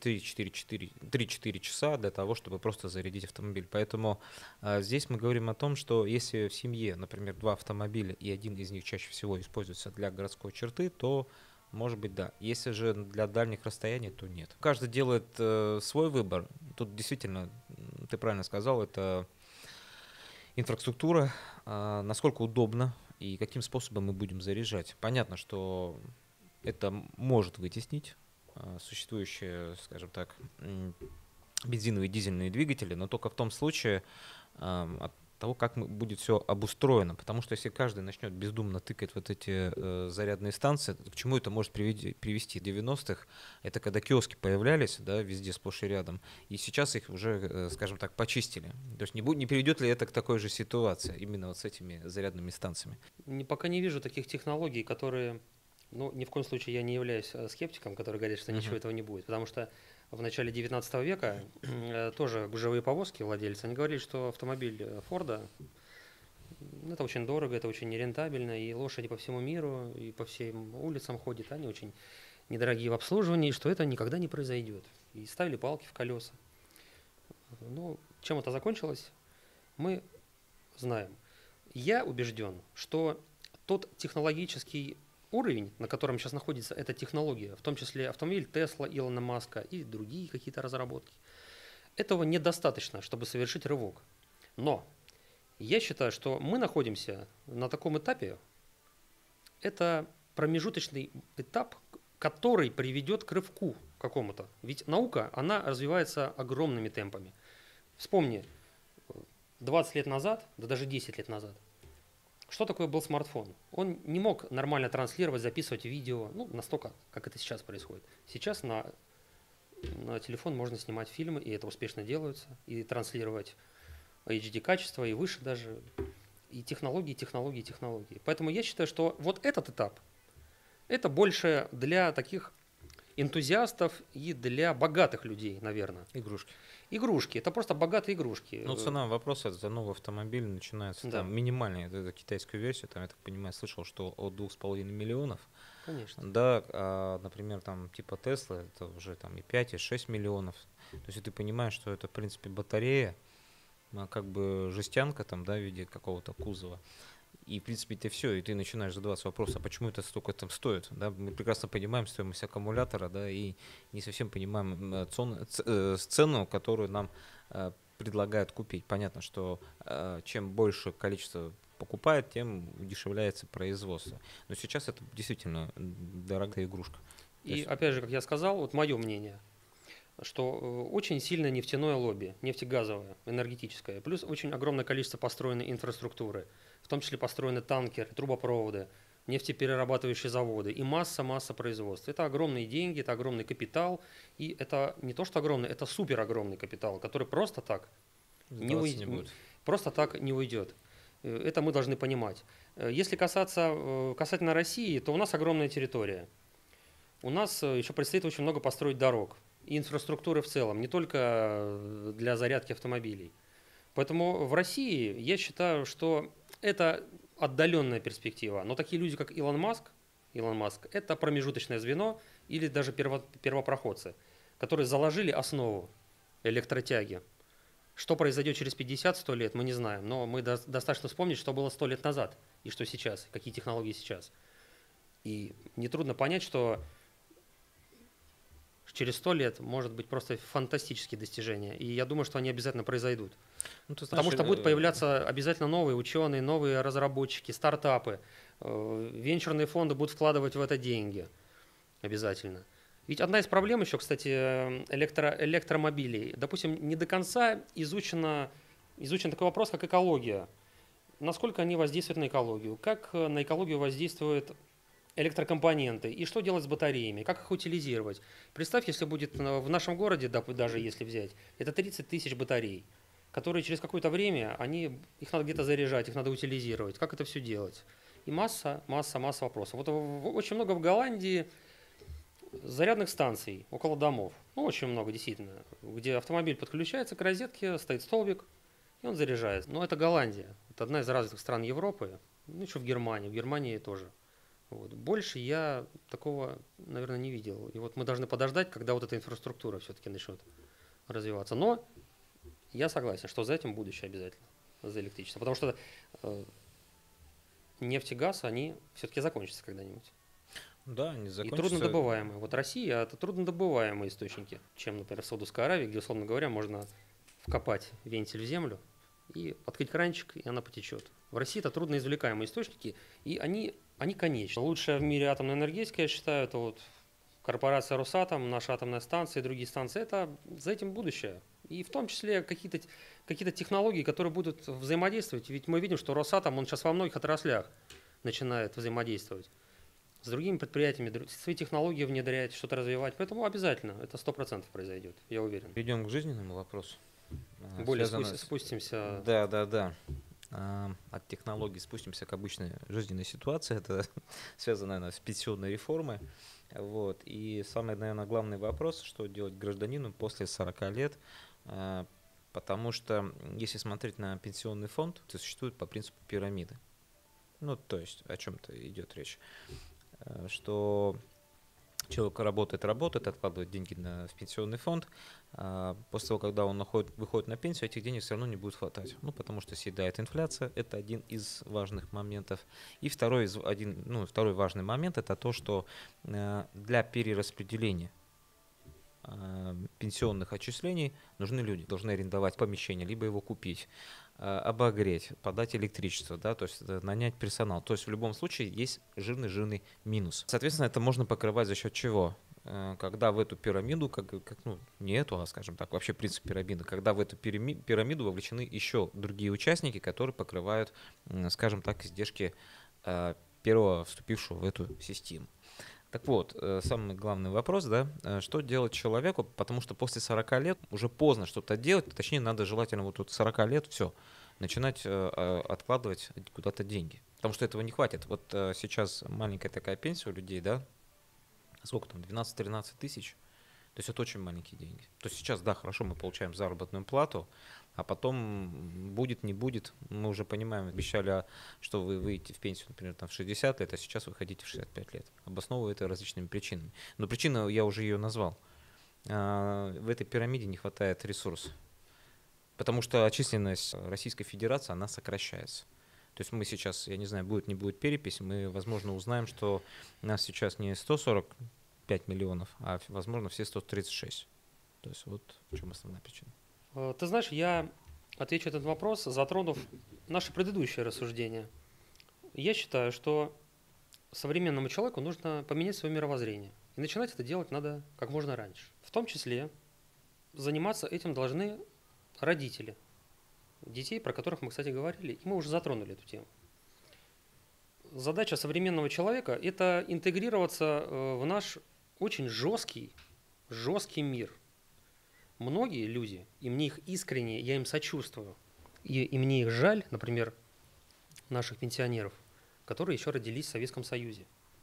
3-4 часа для того, чтобы просто зарядить автомобиль. Поэтому здесь мы говорим о том, что если в семье, например, 2 автомобиля, и один из них чаще всего используется для городской черты, то может быть, да. Если же для дальних расстояний, то нет. Каждый делает свой выбор. Тут действительно, ты правильно сказал, это инфраструктура, насколько удобно и каким способом мы будем заряжать. Понятно, что это может вытеснить существующие, скажем так, бензиновые и дизельные двигатели, но только в том случае, от того, как будет все обустроено. Потому что если каждый начнет бездумно тыкать вот эти зарядные станции, к чему это может привести? В 90-х это когда киоски появлялись, да, везде сплошь и рядом, и сейчас их уже, скажем так, почистили. То есть не приведет ли это к такой же ситуации, именно вот с этими зарядными станциями? Пока не вижу таких технологий, которые... Ну, ни в коем случае я не являюсь скептиком, который говорит, что ничего этого не будет. Потому что в начале 19 века тоже гужевые повозки владельцы, они говорили, что автомобиль Форда это очень дорого, это очень нерентабельно, и лошади по всему миру, и по всем улицам ходят, они очень недорогие в обслуживании, и что это никогда не произойдет. И ставили палки в колеса. Ну, чем это закончилось, мы знаем. Я убежден, что тот технологический уровень, на котором сейчас находится эта технология, в том числе автомобиль Тесла, Илона Маска и другие какие-то разработки, этого недостаточно, чтобы совершить рывок. Но я считаю, что мы находимся на таком этапе, это промежуточный этап, который приведет к рывку какому-то. Ведь наука, она развивается огромными темпами. Вспомни, 20 лет назад, да даже 10 лет назад, что такое был смартфон? Он не мог нормально транслировать, записывать видео, ну, настолько, как это сейчас происходит. Сейчас на телефон можно снимать фильмы, и это успешно делается, и транслировать HD качество, и выше даже, и технологии. Поэтому я считаю, что вот этот этап, это больше для таких энтузиастов и для богатых людей, наверное. Игрушки. Это просто богатые игрушки. Ну, цена вопроса за новый автомобиль начинается там минимальная, это китайскую версию, там, я так понимаю, слышал, что от 2,5 миллионов. Конечно. Да, например, там типа Tesla, это уже там и 5, и 6 миллионов. То есть ты понимаешь, что это, в принципе, батарея, как бы жестянка там, да, в виде какого-то кузова. И, в принципе, это все, и ты начинаешь задаваться вопросом, а почему это столько там стоит? Да? Мы прекрасно понимаем стоимость аккумулятора, да, и не совсем понимаем цену, которую нам предлагают купить. Понятно, что чем больше количество покупает, тем удешевляется производство. Но сейчас это действительно дорогая игрушка. И опять же, как я сказал, вот мое мнение, что очень сильное нефтяное лобби, нефтегазовое, энергетическое, плюс очень огромное количество построенной инфраструктуры, в том числе построены танкеры, трубопроводы, нефтеперерабатывающие заводы и масса производств. Это огромные деньги, это огромный капитал, и это не то, что огромный, это супер огромный капитал, который просто так не уйдет. Это мы должны понимать. Если касательно России, то у нас огромная территория. У нас еще предстоит очень много построить дорог и инфраструктуры в целом, не только для зарядки автомобилей. Поэтому в России я считаю, что это отдаленная перспектива. Но такие люди, как Илон Маск, это промежуточное звено или даже первопроходцы, которые заложили основу электротяги. Что произойдет через 50-100 лет, мы не знаем. Но мы достаточно вспомнить, что было 100 лет назад и что сейчас, какие технологии сейчас. И нетрудно понять, что через 100 лет может быть просто фантастические достижения. И я думаю, что они обязательно произойдут. Потому что будут появляться обязательно новые ученые, новые разработчики, стартапы. Венчурные фонды будут вкладывать в это деньги. Обязательно. Ведь одна из проблем еще, кстати, электромобилей. Допустим, не до конца изучен такой вопрос, как экология. Насколько они воздействуют на экологию, как на экологию воздействуют электрокомпоненты, и что делать с батареями, как их утилизировать. Представь, если будет в нашем городе, даже если взять, это 30 тысяч батарей, которые через какое-то время, их надо где-то заряжать, их надо утилизировать. Как это все делать? И масса вопросов. Вот очень много в Голландии зарядных станций около домов. Ну, очень много, действительно. Где автомобиль подключается к розетке, стоит столбик, и он заряжается. Но это Голландия. Это одна из развитых стран Европы. Ну, еще в Германии. В Германии тоже. Вот. Больше я такого, наверное, не видел. И вот мы должны подождать, когда вот эта инфраструктура все-таки начнет развиваться. Но я согласен, что за этим будущее обязательно. За электричество. Потому что нефть и газ, они все-таки закончатся когда-нибудь. Да, они И закончатся. труднодобываемые. Вот Россия – это труднодобываемые источники, чем, например, в Саудовской Аравии, где, условно говоря, можно вкопать вентиль в землю и открыть кранчик, и она потечет. В России это трудноизвлекаемые источники, и они конечны. Лучшая в мире атомная энергетика, я считаю, это вот корпорация Росатом, наша атомная станция и другие станции. Это за этим будущее. И в том числе какие-то технологии, которые будут взаимодействовать. Ведь мы видим, что Росатом, он сейчас во многих отраслях начинает взаимодействовать с другими предприятиями, свои технологии внедрять, что-то развивать. Поэтому обязательно, это 100% произойдет, я уверен. Перейдем к жизненному вопросу. Более спустимся. Да. От технологий спустимся к обычной жизненной ситуации. Это связано, наверное, с пенсионной реформой. Вот. И самый, наверное, главный вопрос, что делать гражданину после 40 лет. Потому что, если смотреть на пенсионный фонд, то существует по принципу пирамиды. Ну, то есть, о чем-то идет речь. Что человек работает, откладывает деньги в пенсионный фонд. После того, когда он выходит на пенсию, этих денег все равно не будет хватать. Ну, потому что съедает инфляция. Это один из важных моментов. И второй важный момент – это то, что для перераспределения пенсионных отчислений нужны люди. Должны арендовать помещение, либо его купить, обогреть, подать электричество, да, то есть нанять персонал. То есть в любом случае есть жирный минус. Соответственно, это можно покрывать за счет чего? Когда в эту пирамиду, не эту, а скажем так, вообще принцип пирамиды, когда в эту пирамиду вовлечены еще другие участники, которые покрывают, скажем так, издержки первого вступившего в эту систему. Так вот, самый главный вопрос, да, что делать человеку, потому что после 40 лет уже поздно что-то делать, точнее, надо желательно вот тут 40 лет все, начинать откладывать куда-то деньги, потому что этого не хватит. Вот сейчас маленькая такая пенсия у людей, да, сколько там, 12-13 тысяч, то есть это очень маленькие деньги. То есть сейчас, да, хорошо, мы получаем заработную плату, а потом будет, не будет, мы уже понимаем, обещали, что вы выйдете в пенсию, например, там в 60 лет, а сейчас вы хотите в 65 лет. Обосновываю это различными причинами. Но причина, я уже ее назвал. В этой пирамиде не хватает ресурсов, потому что численность Российской Федерации, она сокращается. То есть мы сейчас, я не знаю, будет, не будет перепись, мы, возможно, узнаем, что нас сейчас не 145 миллионов, а, возможно, все 136. То есть вот в чем основная причина. Ты знаешь, я отвечу этот вопрос, затронув наше предыдущее рассуждение. Я считаю, что современному человеку нужно поменять свое мировоззрение. И начинать это делать надо как можно раньше. В том числе заниматься этим должны родители детей, про которых мы, кстати, говорили, и мы уже затронули эту тему. Задача современного человека – это интегрироваться в наш очень жесткий мир. Многие люди, и мне их искренне, я им сочувствую, и мне их жаль, например, наших пенсионеров, которые еще родились в Советском Союзе.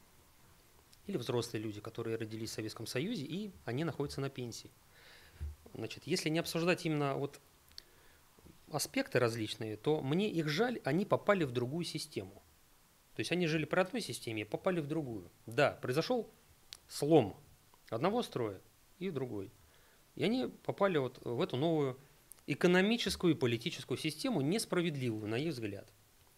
Или взрослые люди, которые родились в Советском Союзе, и они находятся на пенсии. Значит, если не обсуждать именно вот аспекты различные, то мне их жаль, они попали в другую систему. То есть они жили при одной системе, попали в другую. Да, произошел слом одного строя и другой. И они попали вот в эту новую экономическую и политическую систему, несправедливую, на их взгляд.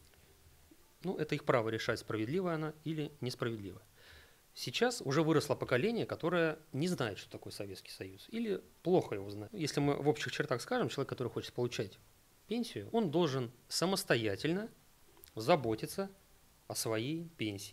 Ну, это их право решать, справедливая она или несправедливая. Сейчас уже выросло поколение, которое не знает, что такое Советский Союз, или плохо его знает. Если мы в общих чертах скажем, человек, который хочет получать пенсию, он должен самостоятельно заботиться о своей пенсии.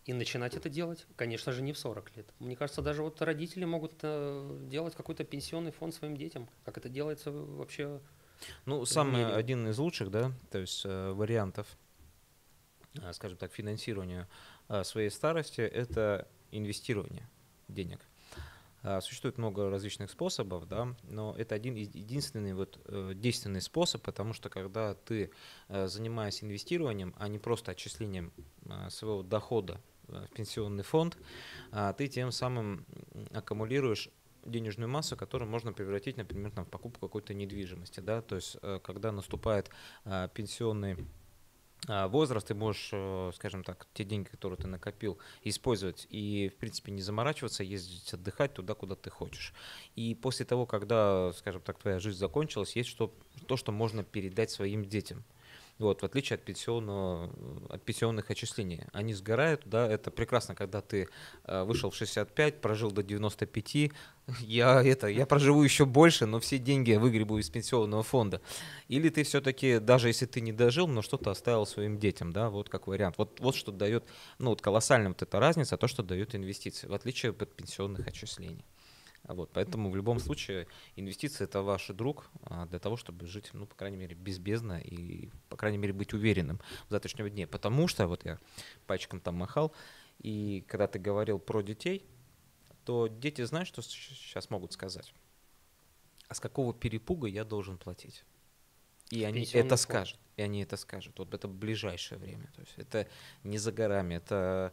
И начинать это делать, конечно же, не в 40 лет. Мне кажется, даже вот родители могут делать какой-то пенсионный фонд своим детям. Как это делается вообще Ну, в самый мире? один из лучших, да, то есть вариантов, скажем так, финансирования своей старости — это инвестирование денег. Существует много различных способов, да, но это единственный вот действенный способ, потому что когда ты занимаешься инвестированием, а не просто отчислением своего дохода в пенсионный фонд, ты тем самым аккумулируешь денежную массу, которую можно превратить, например, в покупку какой-то недвижимости, да, то есть когда наступает пенсионный возраст, ты можешь, скажем так, те деньги, которые ты накопил, использовать и, в принципе, не заморачиваться, ездить отдыхать туда, куда ты хочешь. И после того, когда, скажем так, твоя жизнь закончилась, есть то, что можно передать своим детям. Вот, в отличие от пенсионных отчислений. Они сгорают, да, это прекрасно, когда ты вышел в 65, прожил до 95, я проживу еще больше, но все деньги я выгребу из пенсионного фонда. Или ты все-таки, даже если ты не дожил, но что-то оставил своим детям, да, вот как вариант. Вот что дает, ну вот колоссальная вот эта разница, то, что дает инвестиции, в отличие от пенсионных отчислений. Вот, поэтому в любом случае инвестиции — это ваш друг для того, чтобы жить, ну, по крайней мере, безбедно и, по крайней мере, быть уверенным в завтрашнем дне. Потому что, вот я пальчиком там махал, и когда ты говорил про детей, то дети знают, что сейчас могут сказать. А с какого перепуга я должен платить? И они Пенсионный это фонд. скажут. И они это скажут. Вот это в ближайшее время. То есть это не за горами. Это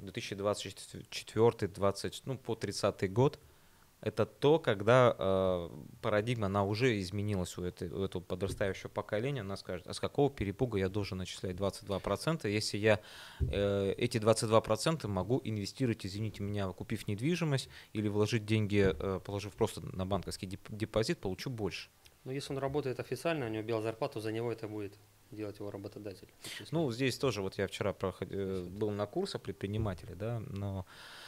2024, 20, ну, по 30-й год. Это то, когда парадигма, она уже изменилась у этого подрастающего поколения. Она скажет, а с какого перепуга я должен начислять 22%, если я эти 22% могу инвестировать, извините меня, купив недвижимость или вложить деньги, положив просто на банковский депозит, получу больше. Но если он работает официально, у него белая зарплата, за него это будет делать его работодатель. Ну, здесь тоже, вот я вчера был на курсах предпринимателей, да, но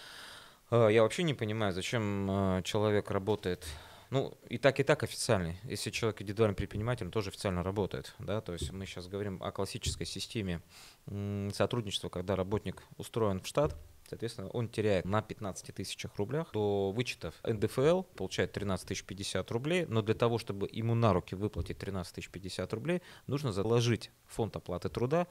я вообще не понимаю, зачем человек работает. Ну, и так официальный. Если человек индивидуальный предприниматель, он тоже официально работает. Да? То есть мы сейчас говорим о классической системе сотрудничества, когда работник устроен в штат, соответственно, он теряет на 15 тысячах рублях до вычетов НДФЛ, получает 13 тысяч 50 рублей, но для того, чтобы ему на руки выплатить 13 тысяч 50 рублей, нужно заложить в фонд оплаты труда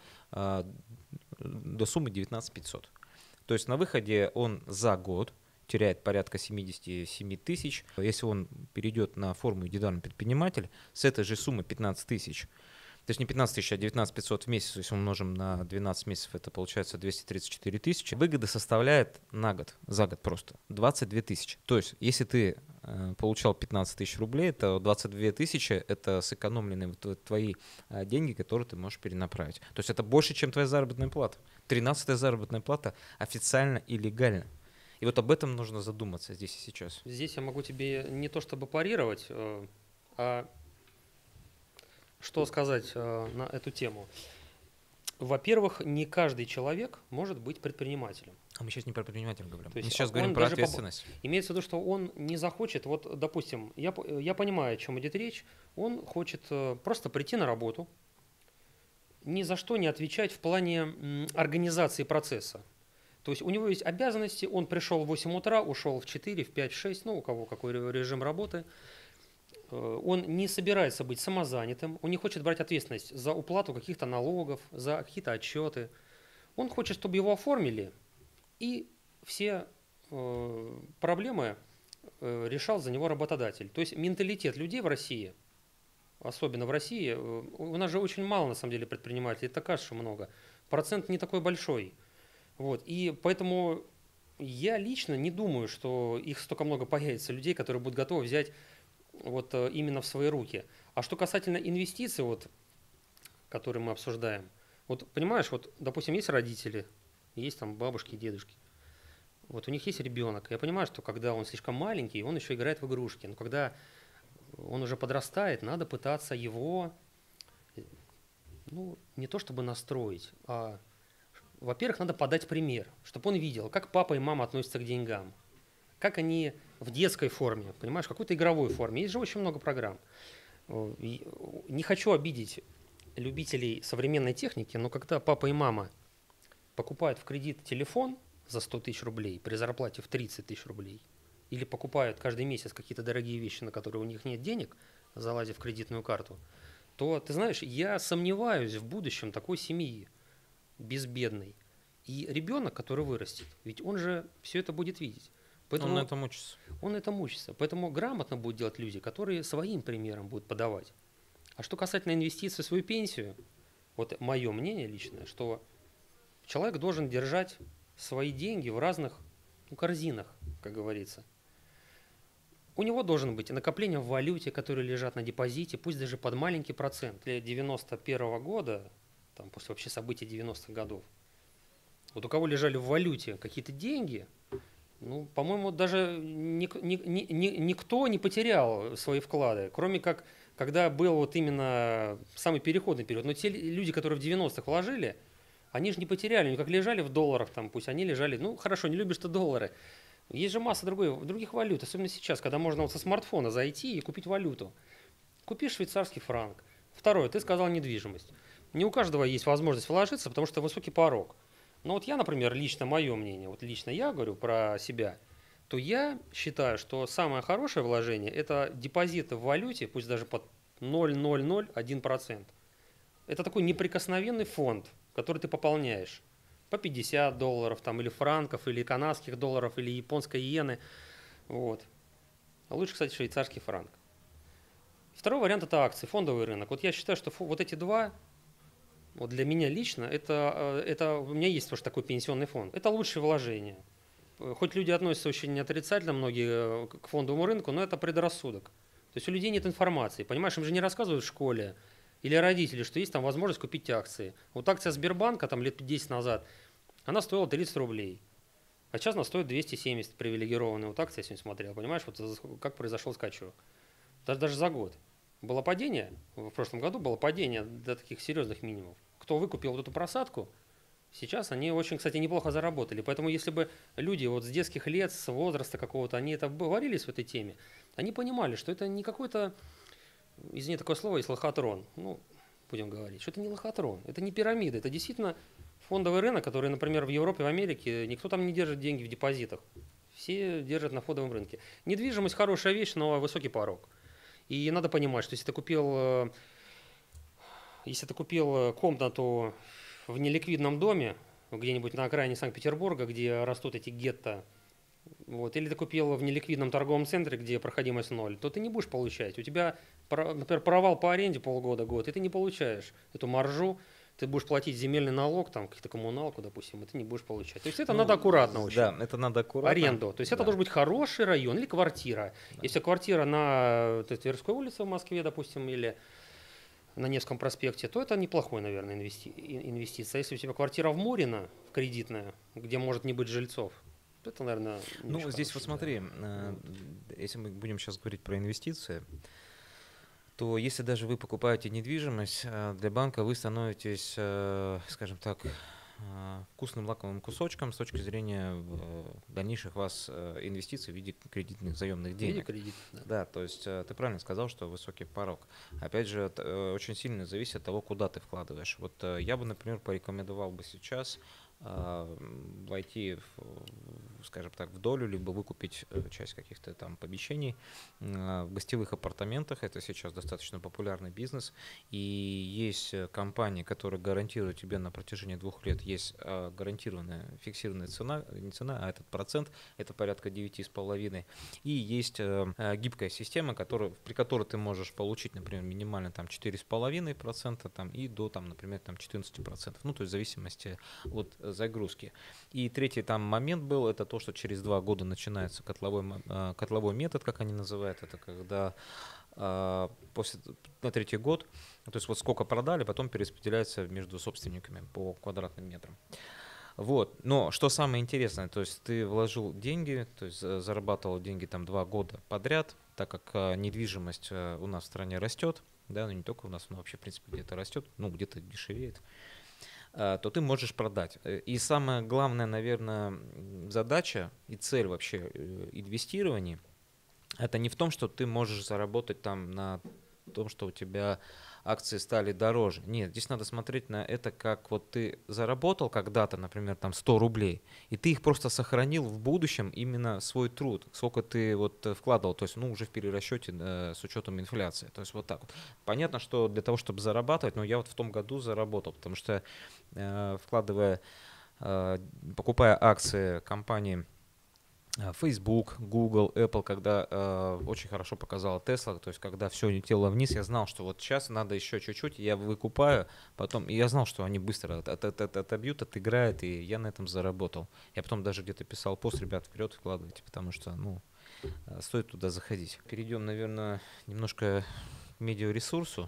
до суммы 19 500. То есть на выходе он за год теряет порядка 77 тысяч. Если он перейдет на форму индивидуальный предприниматель, с этой же суммы 15 тысяч, то есть не 15 тысяч, а 19 500 в месяц, если мы умножим на 12 месяцев, это получается 234 тысячи. Выгода составляет за год просто 22 тысячи. То есть если ты получал 15 тысяч рублей, то 22 тысячи — это сэкономленные твои деньги, которые ты можешь перенаправить. То есть это больше, чем твоя заработная плата. 13-я заработная плата официально и легально. И вот об этом нужно задуматься здесь и сейчас. Здесь я могу тебе не то чтобы парировать, а что сказать на эту тему. Во-первых, не каждый человек может быть предпринимателем. А мы сейчас не про предпринимателя говорим. Мы есть сейчас он говорим про даже ответственность. Имеется в виду, что он не захочет, вот, допустим, я понимаю, о чем идет речь, он хочет просто прийти на работу, ни за что не отвечать в плане организации процесса. То есть у него есть обязанности, он пришел в 8 утра, ушел в 4, в 5, в 6, ну у кого какой режим работы. Он не собирается быть самозанятым, он не хочет брать ответственность за уплату каких-то налогов, за какие-то отчеты. Он хочет, чтобы его оформили, и все проблемы решал за него работодатель. То есть менталитет людей в России, особенно в России, у нас же очень мало на самом деле предпринимателей, это кажется, что много. Процент не такой большой. Вот. И поэтому я лично не думаю, что их столько много появится людей, которые будут готовы взять вот именно в свои руки. А что касательно инвестиций, вот, которые мы обсуждаем, вот понимаешь, вот, допустим, есть родители, есть там бабушки и дедушки. Вот у них есть ребенок. Я понимаю, что когда он слишком маленький, он еще играет в игрушки. Но когда он уже подрастает, надо пытаться его, ну, не то чтобы настроить, а, во-первых, надо подать пример, чтобы он видел, как папа и мама относятся к деньгам, как они в детской форме, понимаешь, в какой-то игровой форме. Есть же очень много программ. Не хочу обидеть любителей современной техники, но когда папа и мама покупают в кредит телефон за 100 тысяч рублей при зарплате в 30 тысяч рублей, или покупают каждый месяц какие-то дорогие вещи, на которые у них нет денег, залазя в кредитную карту, то, ты знаешь, я сомневаюсь в будущем такой семьи безбедной. И ребенок, который вырастет, ведь он же все это будет видеть. Поэтому Он на этом учится. Он это мучится. Поэтому грамотно будут делать люди, которые своим примером будут подавать. А что касательно инвестиций в свою пенсию, вот мое мнение личное, что человек должен держать свои деньги в разных корзинах, как говорится. У него должен быть накопление в валюте, которые лежат на депозите, пусть даже под маленький процент. Для 91 года, там, после вообще событий 90-х годов, вот у кого лежали в валюте какие-то деньги, ну, по-моему, даже никто не потерял свои вклады, кроме как, когда был вот именно самый переходный период. Но те люди, которые в 90-х вложили, они же не потеряли, они как лежали в долларах, там, пусть они лежали, ну, хорошо, не любишь ты доллары. Есть же масса других валют, особенно сейчас, когда можно вот со смартфона зайти и купить валюту. Купишь швейцарский франк. Второе, ты сказал недвижимость. Не у каждого есть возможность вложиться, потому что высокий порог. Но вот я, например, лично мое мнение, вот лично я говорю про себя, то я считаю, что самое хорошее вложение – это депозиты в валюте, пусть даже под 0,001%. Это такой неприкосновенный фонд, который ты пополняешь по $50 там, или франков, или канадских долларов, или японской иены. Вот. А лучше, кстати, швейцарский франк. Второй вариант – это акции, фондовый рынок. Вот я считаю, что вот эти два, вот для меня лично, это у меня есть тоже такой пенсионный фонд. Это лучшее вложение. Хоть люди относятся очень отрицательно, многие, к фондовому рынку, но это предрассудок. То есть у людей нет информации. Понимаешь, им же не рассказывают в школе или родители, что есть там возможность купить акции. Вот акция Сбербанка там лет 10 назад, она стоила 30 рублей. А сейчас она стоит 270, привилегированная. Вот акция я сегодня смотрел, понимаешь, вот как произошел скачок. Даже за год. Было падение, в прошлом году было падение до таких серьезных минимумов. Кто выкупил вот эту просадку, сейчас они очень, кстати, неплохо заработали. Поэтому если бы люди вот с детских лет, с возраста какого-то, они это варились в этой теме, они понимали, что это не какой-то, извини, такое слово есть, лохотрон. Ну, будем говорить, что это не лохотрон, это не пирамида, это действительно фондовый рынок, который, например, в Европе, в Америке, никто там не держит деньги в депозитах. Все держат на фондовом рынке. Недвижимость хорошая вещь, но высокий порог. И надо понимать, что если ты купил комнату в неликвидном доме, где-нибудь на окраине Санкт-Петербурга, где растут эти гетто, вот, или ты купил в неликвидном торговом центре, где проходимость 0, то ты не будешь получать. У тебя, например, провал по аренде полгода, год, и ты не получаешь эту маржу, ты будешь платить земельный налог, там, какие-то коммуналку, допустим, и ты не будешь получать. То есть это надо аккуратно очень. Да, это надо аккуратно. Аренду. То есть это должен быть хороший район или квартира. Да. Если квартира на Тверской улице в Москве, допустим, или на Невском проспекте, то это неплохой, наверное, инвестиция. Если у тебя квартира в Мурино, кредитная, где может не быть жильцов, то это, наверное, не Ну, здесь вот смотри, да. Если мы будем сейчас говорить про инвестиции, то если даже вы покупаете недвижимость, для банка вы становитесь, скажем так, вкусным лакомым кусочком с точки зрения дальнейших вас инвестиций в виде кредитных заемных денег. В виде кредитов, да. Да, то есть ты правильно сказал, что высокий порог. Опять же, это очень сильно зависит от того, куда ты вкладываешь. Вот я бы, например, порекомендовал бы сейчас войти, скажем так, в долю, либо выкупить часть каких-то там помещений в гостевых апартаментах. Это сейчас достаточно популярный бизнес. И есть компании, которые гарантируют тебе на протяжении 2 лет, есть гарантированная фиксированная цена, не цена, а этот процент, это порядка 9,5. И есть гибкая система, при которой ты можешь получить, например, минимально там 4,5% там, и до, там, например, там 14%. Ну, то есть в зависимости от загрузки. И третий там момент был, это то, что через 2 года начинается котловой метод, как они называют, это когда на 3-й год, то есть вот сколько продали, потом перераспределяется между собственниками по квадратным метрам. Вот. Но что самое интересное, то есть ты вложил деньги, то есть зарабатывал деньги там 2 года подряд, так как недвижимость у нас в стране растет, да, но не только у нас, но вообще в принципе где-то растет, ну где-то дешевеет, то ты можешь продать. И самая главная, наверное, задача и цель вообще инвестирования, это не в том, что ты можешь заработать там на том, что у тебя акции стали дороже. Нет, здесь надо смотреть на это, как вот ты заработал когда-то, например, там 100 рублей, и ты их просто сохранил в будущем именно свой труд, сколько ты вот вкладывал, то есть, ну, уже в перерасчете с учетом инфляции. То есть вот так вот. Понятно, что для того, чтобы зарабатывать, но я вот в том году заработал, потому что вкладывая, покупая акции компании Facebook, Google, Apple, когда очень хорошо показала Tesla, то есть когда все летело вниз, я знал, что вот сейчас надо еще чуть-чуть, я выкупаю, потом, и я знал, что они быстро отобьют, отыграют, и я на этом заработал. Я потом даже где-то писал пост, ребят, вперед вкладывайте, потому что, ну, стоит туда заходить. Перейдем, наверное, немножко к медиаресурсу.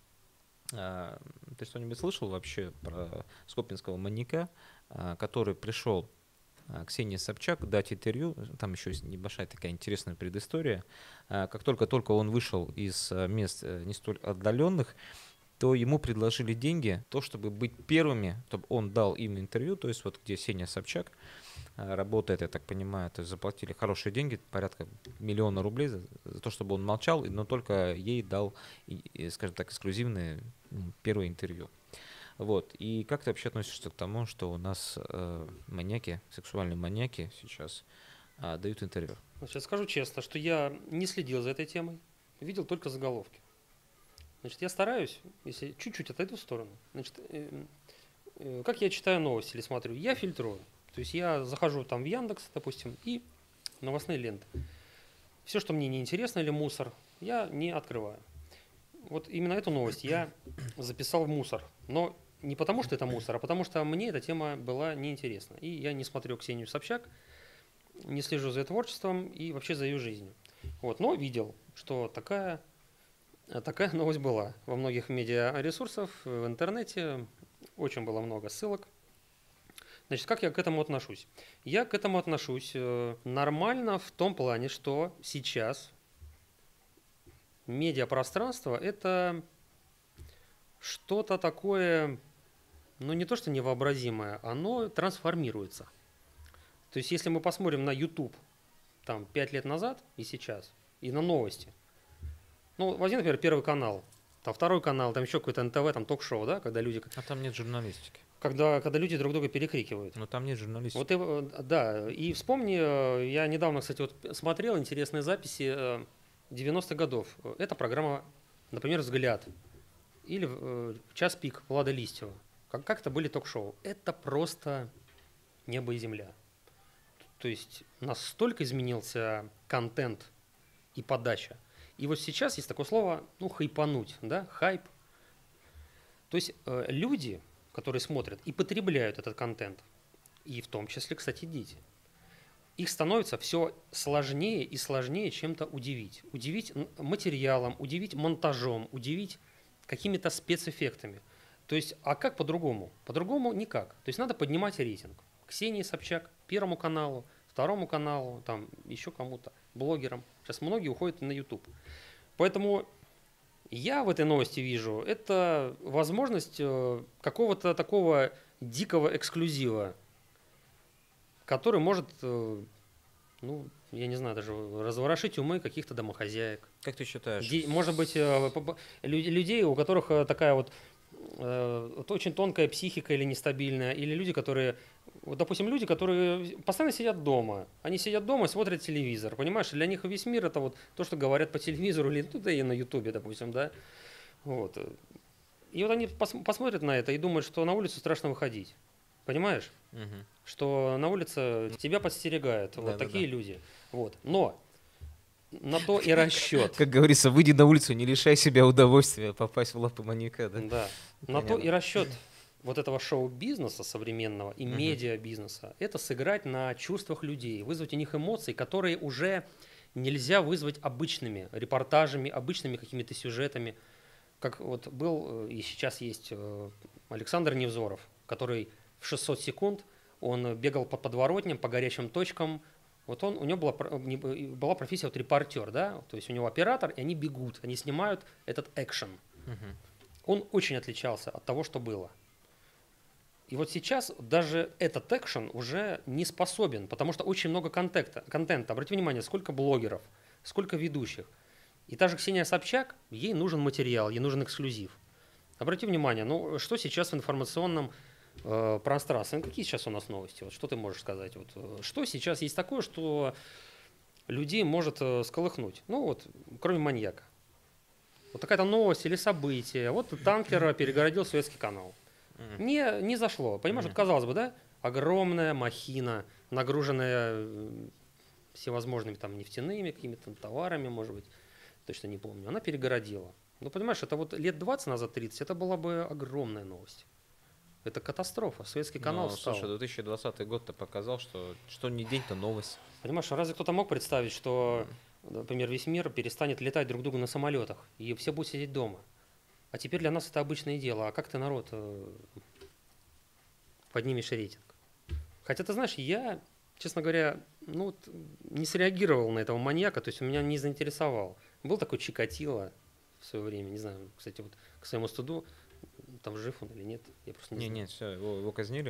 Ты что-нибудь слышал вообще про скопинского маньяка, который пришел Ксении Собчак дать интервью, там еще есть небольшая такая интересная предыстория. Как только он вышел из мест не столь отдаленных, то ему предложили деньги, то, чтобы быть первыми, чтобы он дал им интервью, то есть вот где Ксения Собчак работает, я так понимаю, то есть заплатили хорошие деньги, порядка 1 миллиона рублей за то, чтобы он молчал, но только ей дал, скажем так, эксклюзивное первое интервью. Вот. И как ты вообще относишься к тому, что у нас маньяки, сексуальные маньяки сейчас дают интервью? Сейчас скажу честно, что я не следил за этой темой, видел только заголовки. Значит, я стараюсь, если чуть-чуть отойду в сторону, значит, как я читаю новости или смотрю, я фильтрую. То есть я захожу там в Яндекс, допустим, и новостные ленты. Все, что мне не интересно или мусор, я не открываю. Вот именно эту новость я записал в мусор. Но не потому, что это мусор, а потому что мне эта тема была неинтересна. И я не смотрю Ксению Собчак, не слежу за ее творчеством и вообще за ее жизнью. Вот. Но видел, что такая новость была во многих медиаресурсах, в интернете. Очень было много ссылок. Значит, как я к этому отношусь? Я к этому отношусь нормально в том плане, что сейчас медиапространство – это что-то такое, ну не то что невообразимое, оно трансформируется. То есть если мы посмотрим на YouTube там 5 лет назад и сейчас, и на новости, ну возьми, например, Первый канал, там Второй канал, там еще какой-то НТВ, там ток-шоу, да, когда люди… А там нет журналистики. Когда люди друг друга перекрикивают. Но там нет журналистики. Вот да, и вспомни, я недавно, кстати, вот смотрел интересные записи 90-х годов. Это программа, например, «Взгляд» или «Час пик» Влада Листьева. Как это были ток-шоу. Это просто небо и земля. То есть настолько изменился контент и подача. И вот сейчас есть такое слово, ну, хайпануть, да, хайп. То есть люди, которые смотрят и потребляют этот контент, и в том числе, кстати, дети, их становится все сложнее и сложнее чем-то удивить. Удивить материалом, удивить монтажом, удивить какими-то спецэффектами. То есть, а как по-другому? По-другому никак. То есть надо поднимать рейтинг. Ксении Собчак, Первому каналу, Второму каналу, там еще кому-то, блогерам. Сейчас многие уходят на YouTube. Поэтому я в этой новости вижу, это возможность какого-то такого дикого эксклюзива, который может, ну, я не знаю, даже разворошить умы каких-то домохозяек. Как ты считаешь? Может быть, людей, у которых такая вот очень тонкая психика или нестабильная, или люди, которые, вот, допустим, люди, которые постоянно сидят дома. Они сидят дома и смотрят телевизор, понимаешь? Для них весь мир это вот то, что говорят по телевизору или туда и на Ютубе, допустим, да. Вот. И вот они посмотрят на это и думают, что на улицу страшно выходить. Понимаешь? Угу. Что на улице тебя подстерегают вот такие люди. Вот. Но на то и расчет. Как говорится, выйди на улицу, не лишай себя удовольствия попасть в лапы маньяка, да? Да. На то и расчет вот этого шоу-бизнеса современного и медиа-бизнеса – это сыграть на чувствах людей, вызвать у них эмоции, которые уже нельзя вызвать обычными репортажами, обычными какими-то сюжетами. Как вот был и сейчас есть Александр Невзоров, который в 600 секунд он бегал по подворотням, по горячим точкам. Вот у него была профессия вот репортер, да, то есть у него оператор, и они бегут, они снимают этот экшен. Он очень отличался от того, что было. И вот сейчас даже этот экшен уже не способен, потому что очень много контента. Обратите внимание, сколько блогеров, сколько ведущих. И та же Ксения Собчак, ей нужен материал, ей нужен эксклюзив. Обрати внимание, ну что сейчас в информационном пространстве? Ну, какие сейчас у нас новости? Вот что ты можешь сказать? Вот, что сейчас есть такое, что людей может сколыхнуть? Ну вот, кроме маньяка. Вот такая-то новость или событие. Вот танкер перегородил Суэцкий канал. Не зашло. Понимаешь, вот казалось бы, да? Огромная махина, нагруженная всевозможными там нефтяными какими-то товарами, может быть, точно не помню. Она перегородила. Ну, понимаешь, это вот лет 20 назад, 30, это была бы огромная новость. Это катастрофа. Суэцкий канал встал. Слушай, 2020 год-то показал, что не день, то новость. Понимаешь, разве кто-то мог представить, что, например, весь мир перестанет летать друг к другу на самолетах, и все будут сидеть дома? А теперь для нас это обычное дело. А как ты, народ, поднимешь рейтинг? Хотя, ты знаешь, я, честно говоря, ну, вот, не среагировал на этого маньяка, то есть он меня не заинтересовал. Был такой Чикатило в свое время, не знаю, кстати, вот к своему стыду, там жив он или нет, я просто не знаю. Нет, все, его казнили.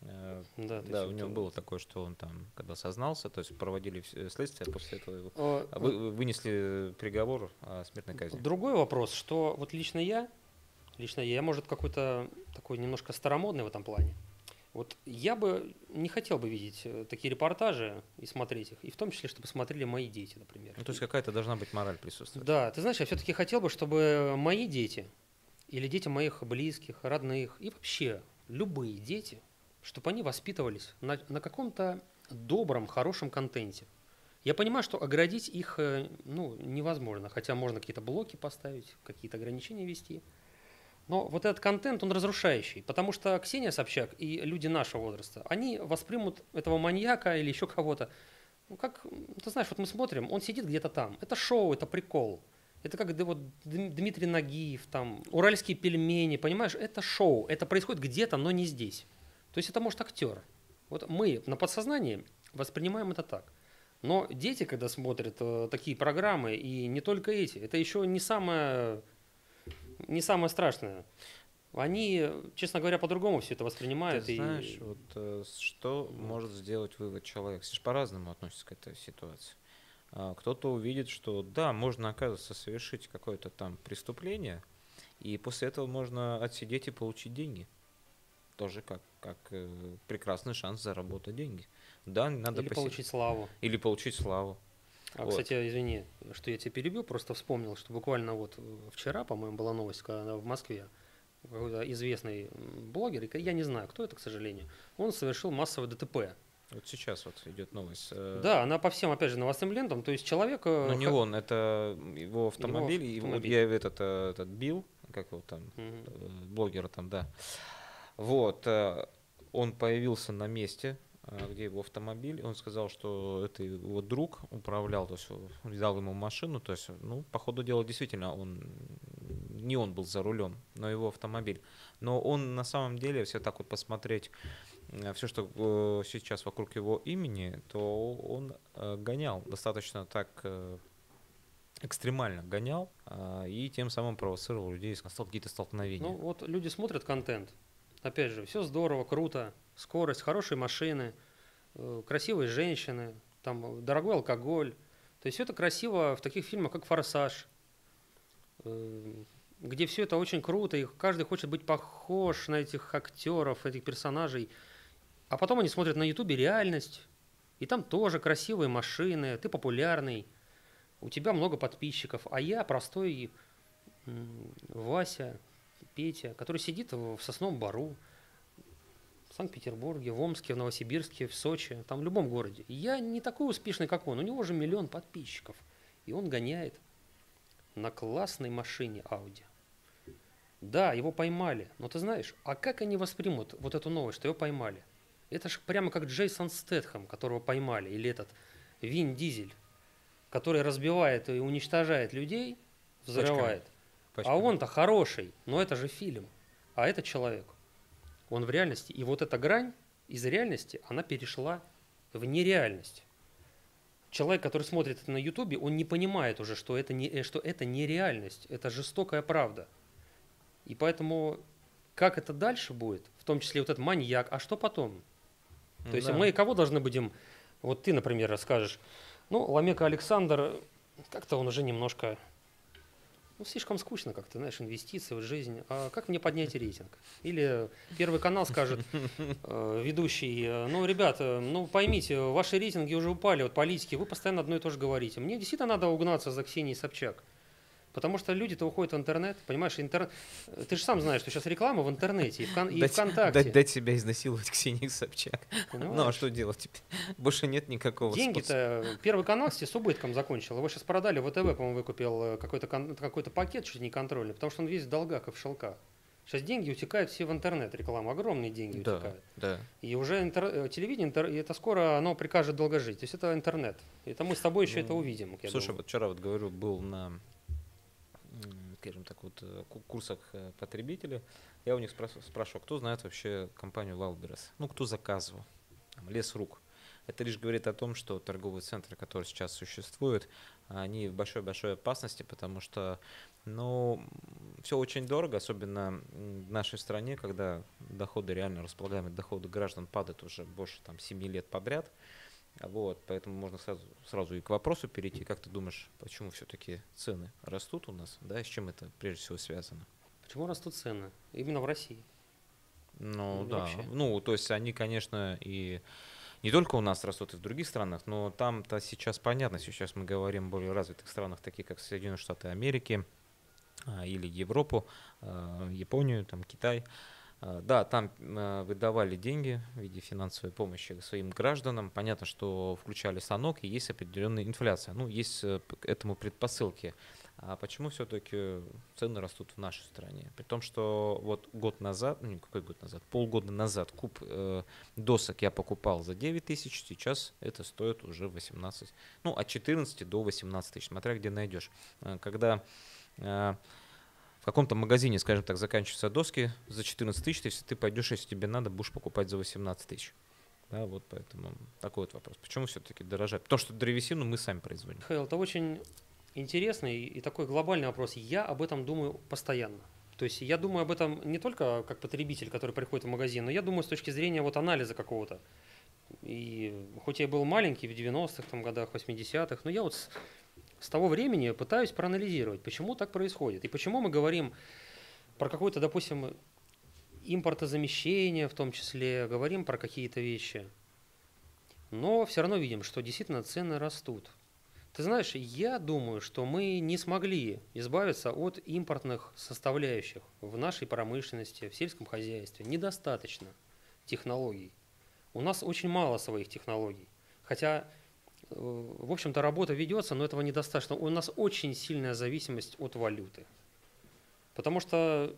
Да, у него было такое, что он там, когда сознался, то есть проводили следствие, после этого его вынесли приговор о смертной казни. Другой вопрос, что вот лично я, может, какой-то такой немножко старомодный в этом плане. Вот я бы не хотел бы видеть такие репортажи и смотреть их, и в том числе, чтобы смотрели мои дети, например. Ну, то есть какая-то должна быть мораль присутствовать. Да, ты знаешь, я все-таки хотел бы, чтобы мои дети или дети моих близких, родных и вообще любые дети, чтобы они воспитывались на каком-то добром, хорошем контенте. Я понимаю, что оградить их невозможно, хотя можно какие-то блоки поставить, какие-то ограничения ввести. Но вот этот контент, он разрушающий, потому что Ксения Собчак и люди нашего возраста, они воспримут этого маньяка или еще кого-то, ну как, ты знаешь, вот мы смотрим, он сидит где-то там, это шоу, это прикол. Это как вот Дмитрий Нагиев, там, уральские пельмени, понимаешь, это шоу, это происходит где-то, но не здесь. То есть это может актер. Вот мы на подсознании воспринимаем это так. Но дети, когда смотрят такие программы, и не только эти, это еще не самое страшное. Они, честно говоря, по-другому все это воспринимают. Ты знаешь, вот что может сделать вывод человек? Все же по-разному относится к этой ситуации. Кто-то увидит, что да, можно, оказывается, совершить какое-то там преступление, и после этого можно отсидеть и получить деньги. Тоже как прекрасный шанс заработать деньги. Да, надо Или получить славу. Или получить славу. Вот. Кстати, извини, что я тебя перебил, просто вспомнил, что буквально вот вчера, по-моему, была новость, когда в Москве какой-то известный блогер, я не знаю, кто это, к сожалению, он совершил массовое ДТП. Вот сейчас вот идет новость. Да, она по всем, опять же, новостным лентам, то есть человек... Ну не он, это его автомобиль, я этот бил, как его там, блогера там, да. Вот, он появился на месте, где его автомобиль, он сказал, что это его друг управлял, то есть он взял ему машину, то есть, ну, по ходу дела, действительно, не он был за рулем, но его автомобиль. Но он на самом деле, все так вот посмотреть, все, что сейчас вокруг его имени, то он гонял, достаточно так экстремально гонял, и тем самым провоцировал людей, какие-то столкновения. Ну, вот люди смотрят контент, опять же, все здорово, круто, скорость, хорошие машины, красивые женщины, там, дорогой алкоголь. То есть все это красиво в таких фильмах, как «Форсаж», где все это очень круто, и каждый хочет быть похож на этих актеров, этих персонажей. А потом они смотрят на Ютубе реальность, и там тоже красивые машины, ты популярный, у тебя много подписчиков, а я простой Вася, Петя, который сидит в Сосновом Бору, в Санкт-Петербурге, в Омске, в Новосибирске, в Сочи, там в любом городе. И я не такой успешный, как он, у него же 1 000 000 подписчиков, и он гоняет на классной машине Audi. Да, его поймали, но ты знаешь, а как они воспримут вот эту новость, что его поймали? Это же прямо как Джейсон Стэтхэм, которого поймали, или этот Вин Дизель, который разбивает и уничтожает людей, взрывает. А он-то хороший, но это же фильм, а это человек. Он в реальности. И вот эта грань из реальности, она перешла в нереальность. Человек, который смотрит это на Ютубе, он не понимает уже, что это не реальность, это жестокая правда. И поэтому, как это дальше будет, в том числе вот этот маньяк, а что потом? То есть мы кого должны будем, вот ты, например, расскажешь, ну, Ламека Александр, как-то он уже немножко Ну, слишком скучно как-то, знаешь, инвестиции в жизнь. А как мне поднять рейтинг? Или Первый канал скажет, ведущий, ну, ребята, ну, поймите, ваши рейтинги уже упали от политики, вы постоянно одно и то же говорите. Мне действительно надо угнаться за Ксенией Собчак. Потому что люди-то уходят в интернет, понимаешь, интернет. Ты же сам знаешь, что сейчас реклама в интернете и ВКонтакте. Дать себя изнасиловать Ксении Собчак. Понимаешь? Ну а что делать теперь? Больше нет никакого способа. Деньги-то Первый канал, кстати, с убытком закончил. Его сейчас продали, ВТВ, по-моему, выкупил какой-то пакет чуть не контрольный, потому что он весь в долгах и в шелках. Сейчас деньги утекают все в интернет, реклама, огромные деньги утекают. Да. И уже телевидение, это скоро оно прикажет долго жить. То есть это интернет. Это мы с тобой еще это увидим. Слушай, вот вчера вот говорю, был на, скажем так, вот курсах потребителей. Я у них спрашивал, кто знает вообще компанию Wildberries? Ну, кто заказывал? Лес рук. Это лишь говорит о том, что торговые центры, которые сейчас существуют, они в большой-большой опасности, потому что, ну, все очень дорого, особенно в нашей стране, когда доходы, реально располагаемые доходы граждан падают уже больше 7 лет подряд. Вот, поэтому можно сразу и к вопросу перейти. Как ты думаешь, почему все-таки цены растут у нас? Да, с чем это прежде всего связано? Почему растут цены? Именно в России. Ну, да. Вообще. Ну, то есть они, конечно, и не только у нас растут, и в других странах, но там-то сейчас понятно. Сейчас мы говорим о более развитых странах, таких как Соединенные Штаты Америки или Европу, Японию, там, Китай. Да, там выдавали деньги в виде финансовой помощи своим гражданам. Понятно, что включали станок и есть определенная инфляция. Ну, есть к этому предпосылки. А почему все-таки цены растут в нашей стране? При том, что вот год назад, ну какой год назад, полгода назад куб досок я покупал за 9 тысяч, сейчас это стоит уже 18, ну от 14 до 18 тысяч, смотря где найдешь. Когда в каком-то магазине, скажем так, заканчиваются доски за 14 тысяч, если ты пойдешь, если тебе надо, будешь покупать за 18 тысяч. Да, вот поэтому такой вот вопрос. Почему все-таки дорожать? Потому что древесину мы сами производим. Михаил, это очень интересный и такой глобальный вопрос. Я об этом думаю постоянно. То есть я думаю об этом не только как потребитель, который приходит в магазин, но я думаю с точки зрения вот анализа какого-то. И хоть я был маленький в 90-х годах, 80-х, но я вот с того времени пытаюсь проанализировать, почему так происходит. И почему мы говорим про какое-то, допустим, импортозамещение в том числе, говорим про какие-то вещи. Но все равно видим, что действительно цены растут. Ты знаешь, я думаю, что мы не смогли избавиться от импортных составляющих в нашей промышленности, в сельском хозяйстве. Недостаточно технологий. У нас очень мало своих технологий. Хотя, в общем-то, работа ведется, но этого недостаточно. У нас очень сильная зависимость от валюты. Потому что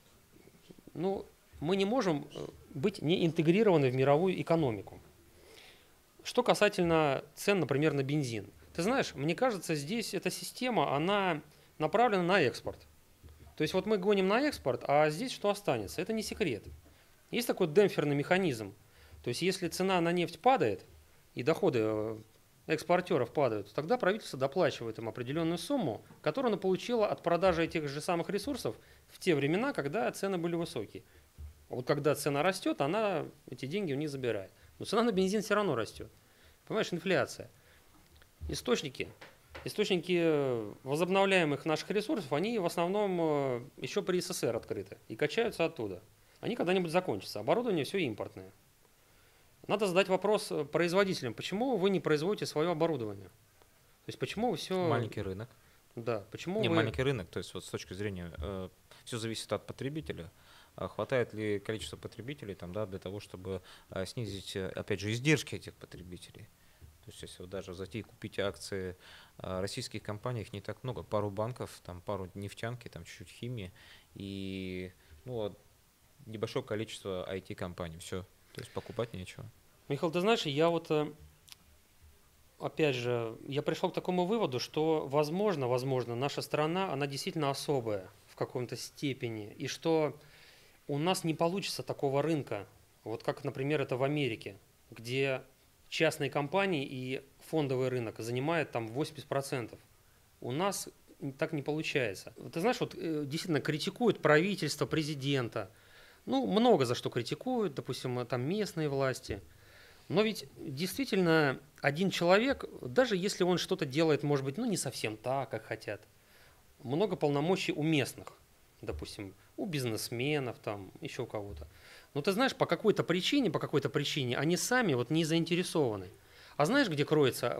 мы не можем быть не интегрированы в мировую экономику. Что касательно цен, например, на бензин. Ты знаешь, мне кажется, здесь эта система, она направлена на экспорт. То есть вот мы гоним на экспорт, а здесь что останется? Это не секрет. Есть такой демпферный механизм. То есть если цена на нефть падает и доходы экспортеров падают, тогда правительство доплачивает им определенную сумму, которую оно получило от продажи этих же самых ресурсов в те времена, когда цены были высокие. Вот когда цена растет, она эти деньги у них забирает. Но цена на бензин все равно растет. Понимаешь, инфляция. Источники возобновляемых наших ресурсов, они в основном еще при СССР открыты и качаются оттуда. Они когда-нибудь закончатся. Оборудование все импортное. Надо задать вопрос производителям, почему вы не производите свое оборудование? То есть почему вы все... Маленький рынок. Да, почему Не, вы... маленький рынок, то есть вот с точки зрения, все зависит от потребителя. Хватает ли количество потребителей для того, чтобы снизить, опять же, издержки этих потребителей. То есть если вот даже зайти и купить акции российских компаний, их не так много. Пару банков, пару нефтянки, чуть-чуть химии и небольшое количество IT-компаний. Все. То есть покупать нечего. Михаил, ты знаешь, я опять же, я пришел к такому выводу, что возможно, наша страна, она действительно особая в каком-то степени. И что у нас не получится такого рынка, вот как, например, это в Америке, где частные компании и фондовый рынок занимает 80%. У нас так не получается. Ты знаешь, действительно критикуют правительство, президента. Много за что критикуют, допустим, местные власти. Но ведь действительно один человек, даже если он что-то делает, может быть, не совсем так, как хотят, много полномочий у местных, допустим, у бизнесменов, там, еще у кого-то. Но ты знаешь, по какой-то причине они сами вот не заинтересованы. А знаешь, где кроется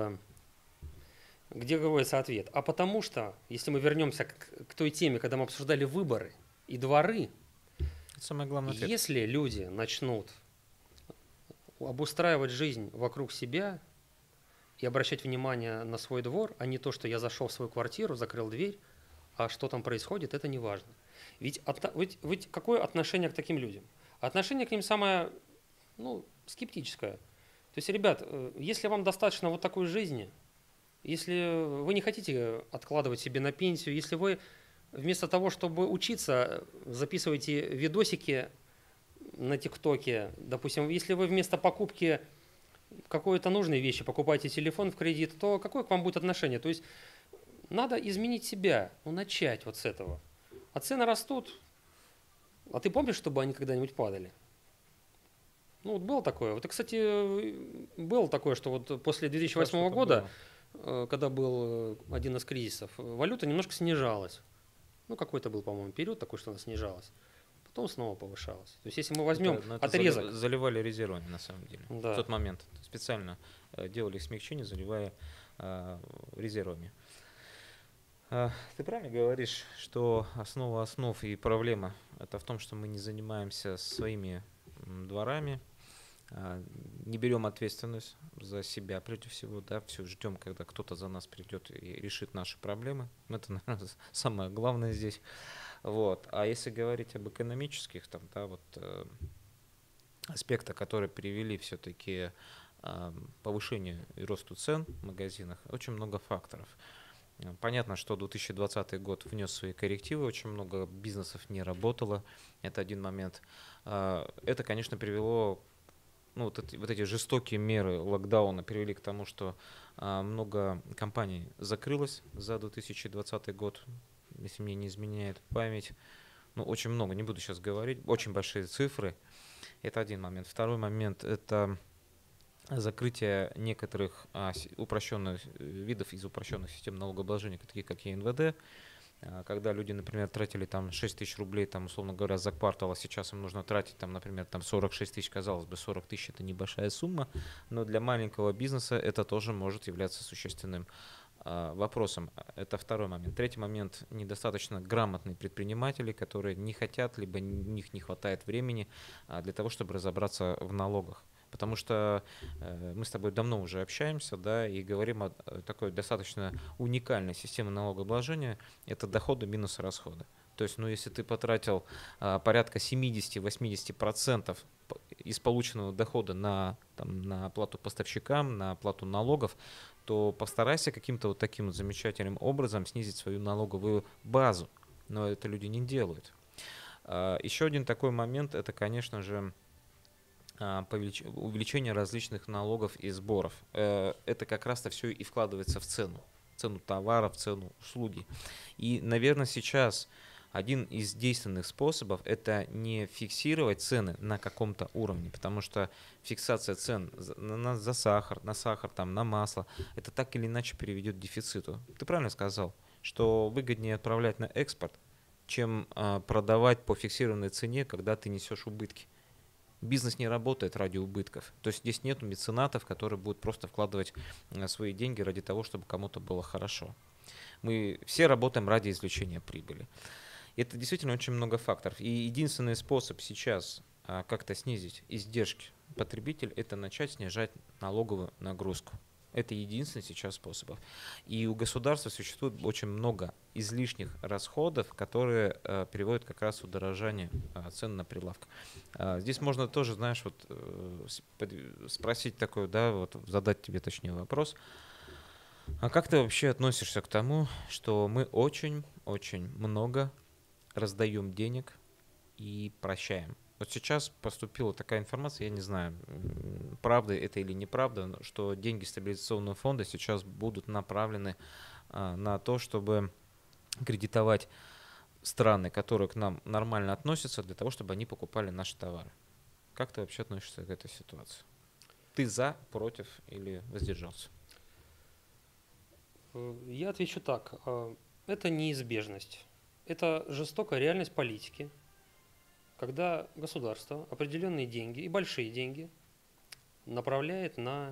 где кроется ответ? А потому что, если мы вернемся к той теме, когда мы обсуждали выборы и дворы, Это самый главный ответ. если люди начнут обустраивать жизнь вокруг себя и обращать внимание на свой двор, а не то, что я зашел в свою квартиру, закрыл дверь, а что там происходит, это не важно. Ведь какое отношение к таким людям? Отношение к ним самое, скептическое. То есть, ребят, если вам достаточно вот такой жизни, если вы не хотите откладывать себе на пенсию, если вы вместо того, чтобы учиться, записываете видосики на ТикТоке, допустим, если вы вместо покупки какой-то нужной вещи покупаете телефон в кредит, то какое к вам будет отношение? То есть надо изменить себя, начать вот с этого. А цены растут. А ты помнишь, чтобы они когда-нибудь падали? Вот было такое. Вот, кстати, было такое, что вот после 2008 года, когда был один из кризисов, валюта немножко снижалась. Какой-то был, по-моему, период такой, что она снижалась. Потом снова повышалась. То есть, если мы возьмем отрезок... Заливали резервами, на самом деле. Да. В тот момент специально делали смягчение, заливая резервами. Ты правильно говоришь, что основа основ и проблема это в том, что мы не занимаемся своими дворами, не берем ответственность за себя прежде всего, да, все ждем, когда кто-то за нас придет и решит наши проблемы. Это, наверное, самое главное здесь. Вот. А если говорить об экономических аспектах, которые привели все-таки повышению и росту цен в магазинах, очень много факторов. Понятно, что 2020 год внес свои коррективы, очень много бизнесов не работало, это один момент. Это, конечно, привело, вот эти жестокие меры локдауна привели к тому, что много компаний закрылось за 2020 год, если мне не изменяет память. Очень много, не буду сейчас говорить, очень большие цифры. Это один момент. Второй момент – это закрытие некоторых упрощенных видов из упрощенных систем налогообложения, такие как ЕНВД, когда люди, например, тратили 6 тысяч рублей, условно говоря, за квартал, а сейчас им нужно тратить, например, 46 тысяч, казалось бы, 40 тысяч – это небольшая сумма, но для маленького бизнеса это тоже может являться существенным вопросом. Это второй момент. Третий момент – недостаточно грамотные предприниматели, которые не хотят, либо у них не хватает времени для того, чтобы разобраться в налогах. Потому что мы с тобой давно уже общаемся, да, и говорим о такой достаточно уникальной системе налогообложения – это доходы минус расходы. То есть, если ты потратил порядка 70-80% из полученного дохода на оплату поставщикам, на оплату налогов, то постарайся каким-то таким замечательным образом снизить свою налоговую базу. Но это люди не делают. Еще один такой момент – это, конечно же, увеличение различных налогов и сборов. Это как раз-то все и вкладывается в цену товаров, в цену услуги. И, наверное, сейчас один из действенных способов – это не фиксировать цены на каком-то уровне, потому что фиксация цен на сахар, на масло, это так или иначе приведет к дефициту. Ты правильно сказал, что выгоднее отправлять на экспорт, чем продавать по фиксированной цене, когда ты несешь убытки. Бизнес не работает ради убытков. То есть здесь нет меценатов, которые будут просто вкладывать свои деньги ради того, чтобы кому-то было хорошо. Мы все работаем ради извлечения прибыли. Это действительно очень много факторов. И единственный способ сейчас как-то снизить издержки потребителя – это начать снижать налоговую нагрузку. Это единственный сейчас способ. И у государства существует очень много излишних расходов, которые приводят как раз к удорожанию цен на прилавках. Здесь можно тоже, знаешь, спросить такой, задать тебе точнее вопрос. А как ты вообще относишься к тому, что мы очень-очень много раздаем денег и прощаем? Вот сейчас поступила такая информация, я не знаю, правда это или неправда, что деньги стабилизационного фонда сейчас будут направлены на то, чтобы кредитовать страны, которые к нам нормально относятся, для того, чтобы они покупали наши товары. Как ты вообще относишься к этой ситуации? Ты за, против или воздержался? Я отвечу так. это неизбежность. Это жестокая реальность политики, когда государство определенные деньги, и большие деньги, направляет на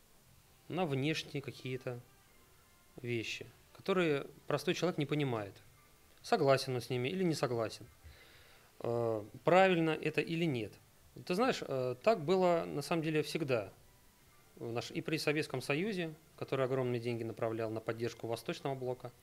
внешние какие-то вещи, которые простой человек не понимает. Согласен он с ними или не согласен. Правильно это или нет. Ты знаешь, так было на самом деле всегда. И при Советском Союзе, который огромные деньги направлял на поддержку Восточного блока,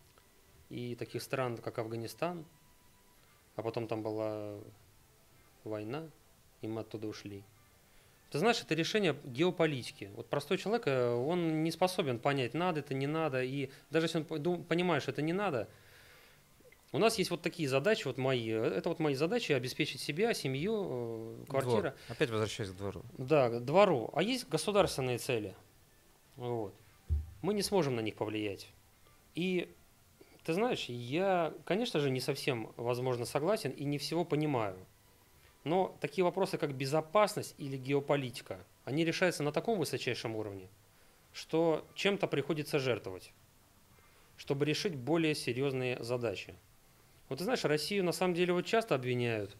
и таких стран, как Афганистан, а потом там была война, и мы оттуда ушли. Ты знаешь, это решение геополитики. Вот простой человек, он не способен понять, надо это, не надо. И даже если он понимает, что это не надо, у нас есть вот такие задачи, вот мои. Это вот мои задачи: обеспечить себя, семью, квартира. Двор. Опять возвращаясь к двору. Да, к двору. А есть государственные цели. Вот. Мы не сможем на них повлиять. И ты знаешь, я, конечно же, не совсем, возможно, согласен и не всего понимаю. Но такие вопросы, как безопасность или геополитика, они решаются на таком высочайшем уровне, что чем-то приходится жертвовать, чтобы решить более серьезные задачи. Вот ты знаешь, Россию на самом деле вот часто обвиняют,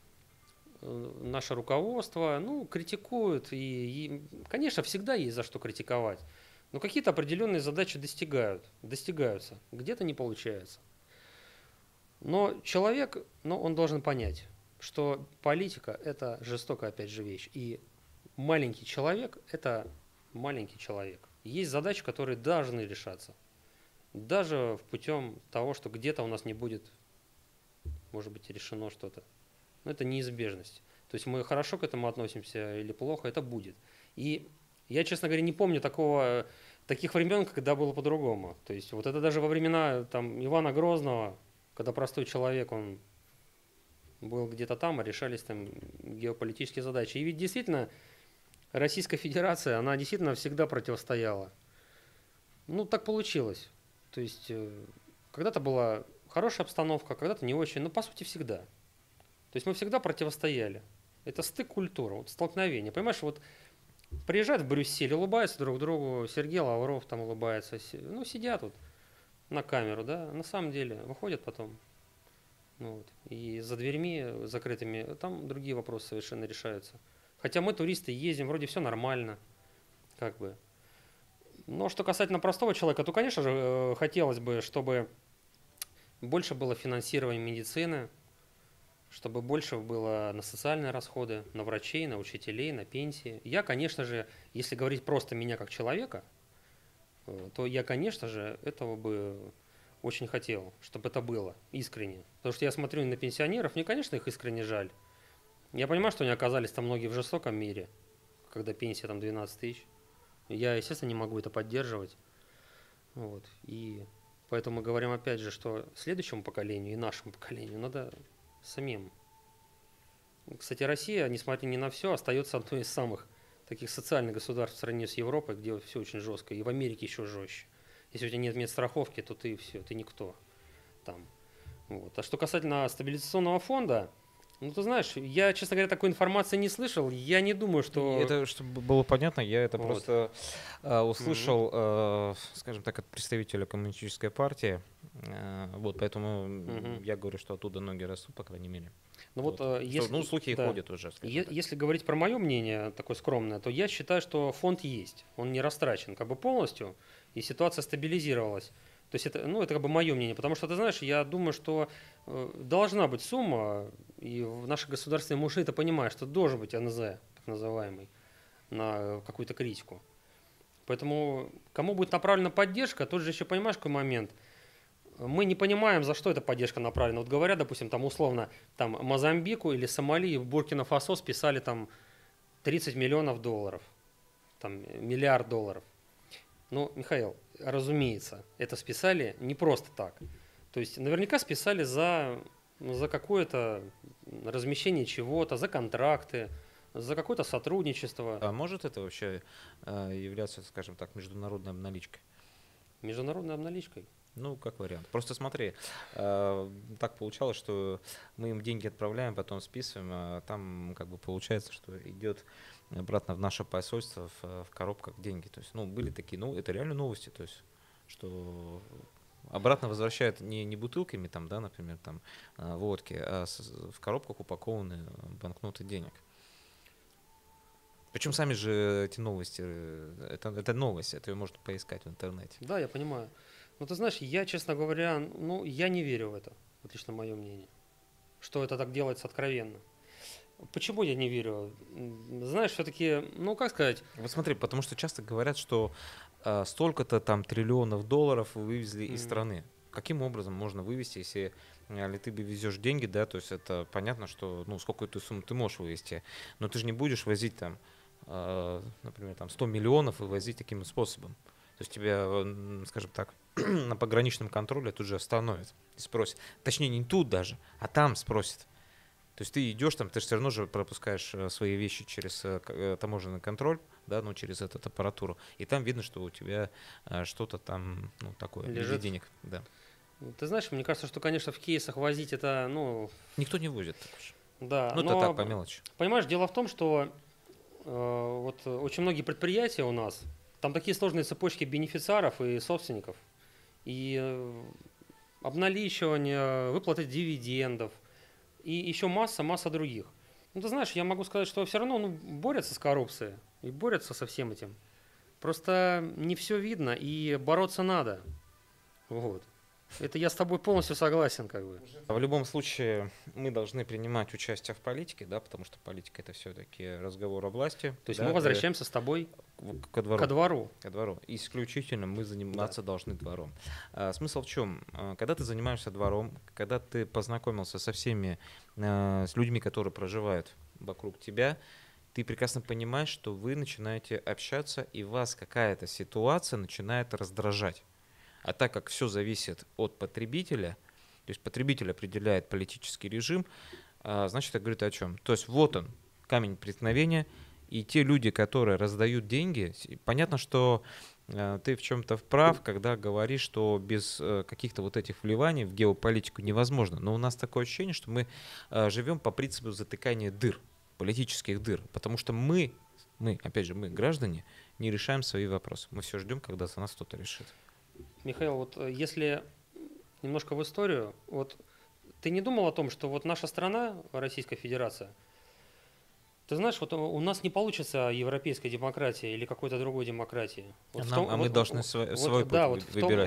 наше руководство, ну, критикуют, и, конечно, всегда есть за что критиковать, но какие-то определенные задачи достигаются, где-то не получается. Но человек, он должен понять, что политика – это жестокая, опять же, вещь, и маленький человек – это маленький человек. Есть задачи, которые должны решаться, даже путем того, что где-то у нас не будет, может быть, решено что-то. Но это неизбежность. То есть мы хорошо к этому относимся или плохо, это будет. И я, честно говоря, не помню таких времен, когда было по-другому. То есть вот это даже во времена там, Ивана Грозного, когда простой человек, он был где-то там, а решались там геополитические задачи. И ведь действительно Российская Федерация, она действительно всегда противостояла. Ну, так получилось. То есть когда-то была хорошая обстановка, когда-то не очень, но по сути всегда. То есть мы всегда противостояли. Это стык культуры, вот столкновение. Понимаешь, вот приезжают в Брюссель, улыбаются друг другу, Сергей Лавров там улыбается, ну, сидят вот на камеру, да, на самом деле выходят потом. Ну, вот, и за дверьми закрытыми там другие вопросы совершенно решаются. Хотя мы, туристы, ездим, вроде все нормально, как бы. Но что касательно простого человека, то, конечно же, хотелось бы, чтобы больше было финансирования медицины, чтобы больше было на социальные расходы, на врачей, на учителей, на пенсии. Я, конечно же, если говорить просто меня как человека, то я, конечно же, этого бы очень хотел, чтобы это было искренне. Потому что я смотрю на пенсионеров, мне, конечно, их искренне жаль. Я понимаю, что они оказались там многие в жестоком мире, когда пенсия там 12 тысяч. Я, естественно, не могу это поддерживать. Вот. И поэтому мы говорим опять же, что следующему поколению и нашему поколению надо самим. Кстати, Россия, несмотря ни на все, остается одной из самых таких социальных государств в сравнении с Европой, где все очень жестко, и в Америке еще жестче. Если у тебя нет медстраховки, то ты все, ты никто там. Вот. А что касательно стабилизационного фонда, ну, ты знаешь, я, честно говоря, такой информации не слышал. Я не думаю, что... Это, чтобы было понятно, я это Вот. просто услышал, скажем так, от представителя коммунистической партии. Вот, поэтому я говорю, что оттуда ноги растут, по крайней мере. Ну, вот, если, ну, слухи да, ходят уже. Если говорить про мое мнение, такое скромное, то я считаю, что фонд есть. Он не растрачен как бы полностью, и ситуация стабилизировалась. То есть это, это как бы мое мнение, потому что, ты знаешь, я думаю, что должна быть сумма, и наши государственные мужи это понимают, что должен быть НЗ, так называемый, на какую-то критику. Поэтому кому будет направлена поддержка, тут же еще понимаешь, какой момент. Мы не понимаем, за что эта поддержка направлена. Вот говорят, допустим, там условно, там Мозамбику или Сомали, в Буркина-Фасо списали там 30 миллионов долларов, там миллиард долларов. Ну, Михаил, разумеется, это списали не просто так. То есть наверняка списали за какое-то размещение чего-то, за контракты, за какое-то сотрудничество. А может это вообще являться, скажем так, международной обналичкой? Международной обналичкой? Ну, как вариант. Просто смотри, так получалось, что мы им деньги отправляем, потом списываем, а там как бы получается, что идет обратно в наше посольство в коробках деньги. То есть, были такие, это реально новости, то есть, что Обратно возвращают не бутылками, там, да, например, там, водки, а в коробках упакованы банкноты денег. Причем сами же эти новости, это новость, это ее можно поискать в интернете. Да, я понимаю. Но ты знаешь, я, честно говоря, ну, я не верю в это, вот лично мое мнение, что это так делается откровенно. Почему я не верю? Знаешь, все-таки, ну, как сказать, Вот смотри, потому что часто говорят, что столько-то там триллионов долларов вывезли из страны. Каким образом можно вывести, если ли ты везешь деньги, да, то есть это понятно, что, ну, сколько эту сумму ты можешь вывести, но ты же не будешь возить там, например, там 100 миллионов и возить таким способом. То есть тебя, скажем так, на пограничном контроле тут же остановят и спросят. Точнее, не тут даже, а там спросят. То есть ты идешь там, ты же все равно же пропускаешь свои вещи через таможенный контроль, да, ну, через эту аппаратуру, и там видно, что у тебя что-то там, ну, такое, в виде лежит. денег, да. Ты знаешь, мне кажется, что, конечно, в кейсах возить это, ну, Никто не возит так уж. да, Ну, это так, по мелочи. понимаешь, дело в том, что вот очень многие предприятия у нас, там такие сложные цепочки бенефициаров и собственников, и обналичивание, выплаты дивидендов, и еще масса других. Ну, ты знаешь, я могу сказать, что все равно ну, борются с коррупцией и борются со всем этим. Просто не все видно, и бороться надо. Вот. Это я с тобой полностью согласен, как бы. В любом случае мы должны принимать участие в политике, да, потому что политика это все-таки разговор о власти. То есть да, мы возвращаемся с тобой ко двору. ко двору. Ко двору. Исключительно мы заниматься должны двором. Смысл в чем? Когда ты занимаешься двором, когда ты познакомился со всеми, с людьми, которые проживают вокруг тебя, ты прекрасно понимаешь, что вы начинаете общаться, и вас какая-то ситуация начинает раздражать. А так как все зависит от потребителя, то есть потребитель определяет политический режим, значит, это говорит о чем? То есть вот он, камень преткновения, и те люди, которые раздают деньги, понятно, что ты в чем-то прав, когда говоришь, что без каких-то вот этих вливаний в геополитику невозможно. Но у нас такое ощущение, что мы живем по принципу затыкания дыр, политических дыр, потому что мы, опять же, мы, граждане, не решаем свои вопросы. Мы все ждем, когда за нас кто-то решит. Михаил, вот если немножко в историю, вот ты не думал о том, что вот наша страна, Российская Федерация, ты знаешь, вот у нас не получится европейской демократии или какой-то другой демократии. Вот мы должны свой путь выбирать.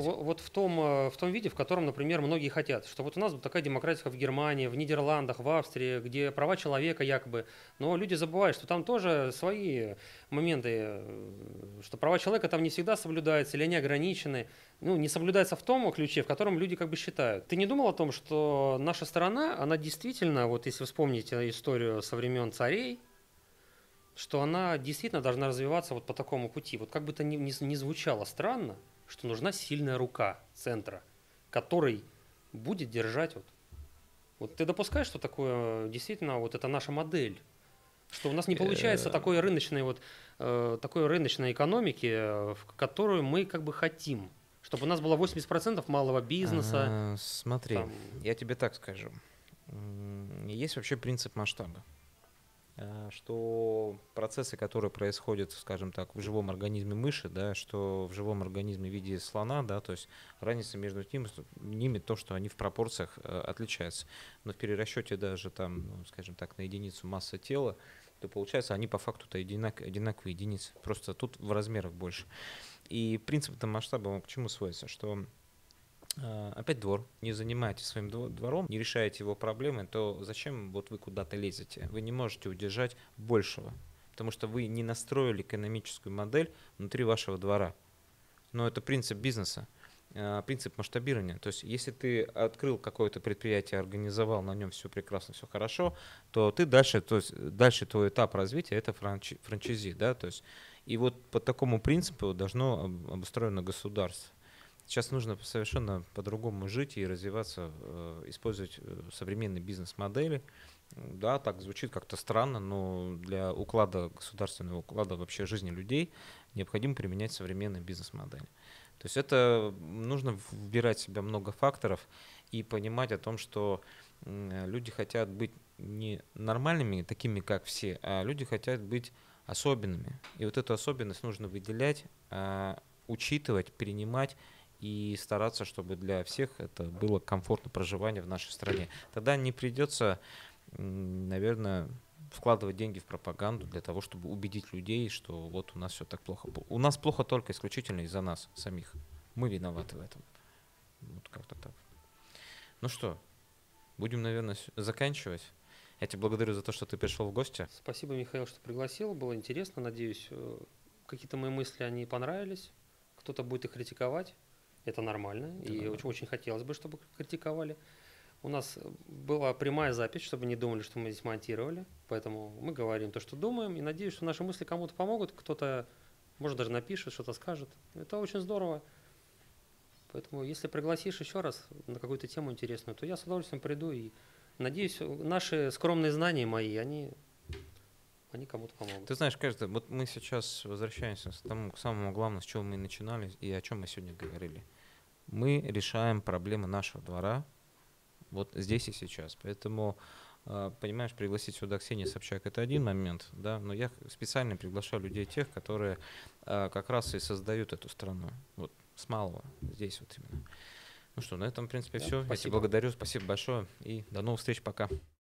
В том виде, в котором, например, многие хотят. Что вот у нас такая демократия в Германии, в Нидерландах, в Австрии, где права человека якобы. Но люди забывают, что там тоже свои моменты, что права человека там не всегда соблюдаются или они ограничены. Ну, не соблюдается в том ключе, в котором люди как бы считают. Ты не думал о том, что наша страна, она действительно, вот если вспомнить историю со времен царей, что она действительно должна развиваться вот по такому пути. Вот как бы это ни звучало странно, что нужна сильная рука центра, который будет держать вот. Вот ты допускаешь, что такое действительно вот это наша модель? Что у нас не получается такой рыночной экономики, в которую мы как бы хотим. Чтобы у нас было 80% малого бизнеса. Смотри, я тебе так скажу. Есть вообще принцип масштаба. Что процессы, которые происходят, скажем так, в живом организме мыши, да, что в живом организме в виде слона, да, то есть разница между ними то, что они в пропорциях отличаются. Но в перерасчете даже там, ну, скажем так, на единицу массы тела, то получается они по факту-то одинаковые единицы, просто тут в размерах больше. И принцип-то масштаба он к чему сводится, что опять двор, не занимаетесь своим двором, не решаете его проблемы, то зачем вот вы куда-то лезете? Вы не можете удержать большего, потому что вы не настроили экономическую модель внутри вашего двора. Но это принцип бизнеса, принцип масштабирования. То есть если ты открыл какое-то предприятие, организовал на нем все прекрасно, все хорошо, то ты дальше, то есть дальше твой этап развития это франчайзи, да, то есть и вот по такому принципу должно обустроено государство. Сейчас нужно совершенно по-другому жить и развиваться, использовать современные бизнес-модели. Да, так звучит как-то странно, но для уклада, государственного уклада вообще жизни людей необходимо применять современные бизнес-модели. То есть это нужно вбирать в себя много факторов и понимать о том, что люди хотят быть не нормальными, такими как все, а люди хотят быть особенными. И вот эту особенность нужно выделять, учитывать, принимать и стараться, чтобы для всех это было комфортно проживание в нашей стране. Тогда не придется, наверное, вкладывать деньги в пропаганду для того, чтобы убедить людей, что вот у нас все так плохо. У нас плохо только исключительно из-за нас самих. Мы виноваты в этом. Вот как-то так. Ну что, будем, наверное, заканчивать. Я тебя благодарю за то, что ты пришел в гости. Спасибо, Михаил, что пригласил. Было интересно. Надеюсь, какие-то мои мысли, они понравились. Кто-то будет их критиковать. Это нормально. Да. И очень хотелось бы, чтобы критиковали. У нас была прямая запись, чтобы не думали, что мы здесь монтировали. Поэтому мы говорим то, что думаем. И надеюсь, что наши мысли кому-то помогут. Кто-то, может, даже напишет, что-то скажет. Это очень здорово. Поэтому, если пригласишь еще раз на какую-то тему интересную, то я с удовольствием приду. И надеюсь, наши скромные знания мои, они кому-то помогут. Ты знаешь, кажется, вот мы сейчас возвращаемся к самому главному, с чего мы начинали и о чем мы сегодня говорили. Мы решаем проблемы нашего двора вот здесь и сейчас. Поэтому, понимаешь, пригласить сюда Ксению Собчак — это один момент, да, но я специально приглашаю людей тех, которые как раз и создают эту страну. Вот с малого, здесь вот именно. Ну что, на этом, в принципе, Да, все. Я тебя спасибо. благодарю, спасибо большое и до новых встреч, пока.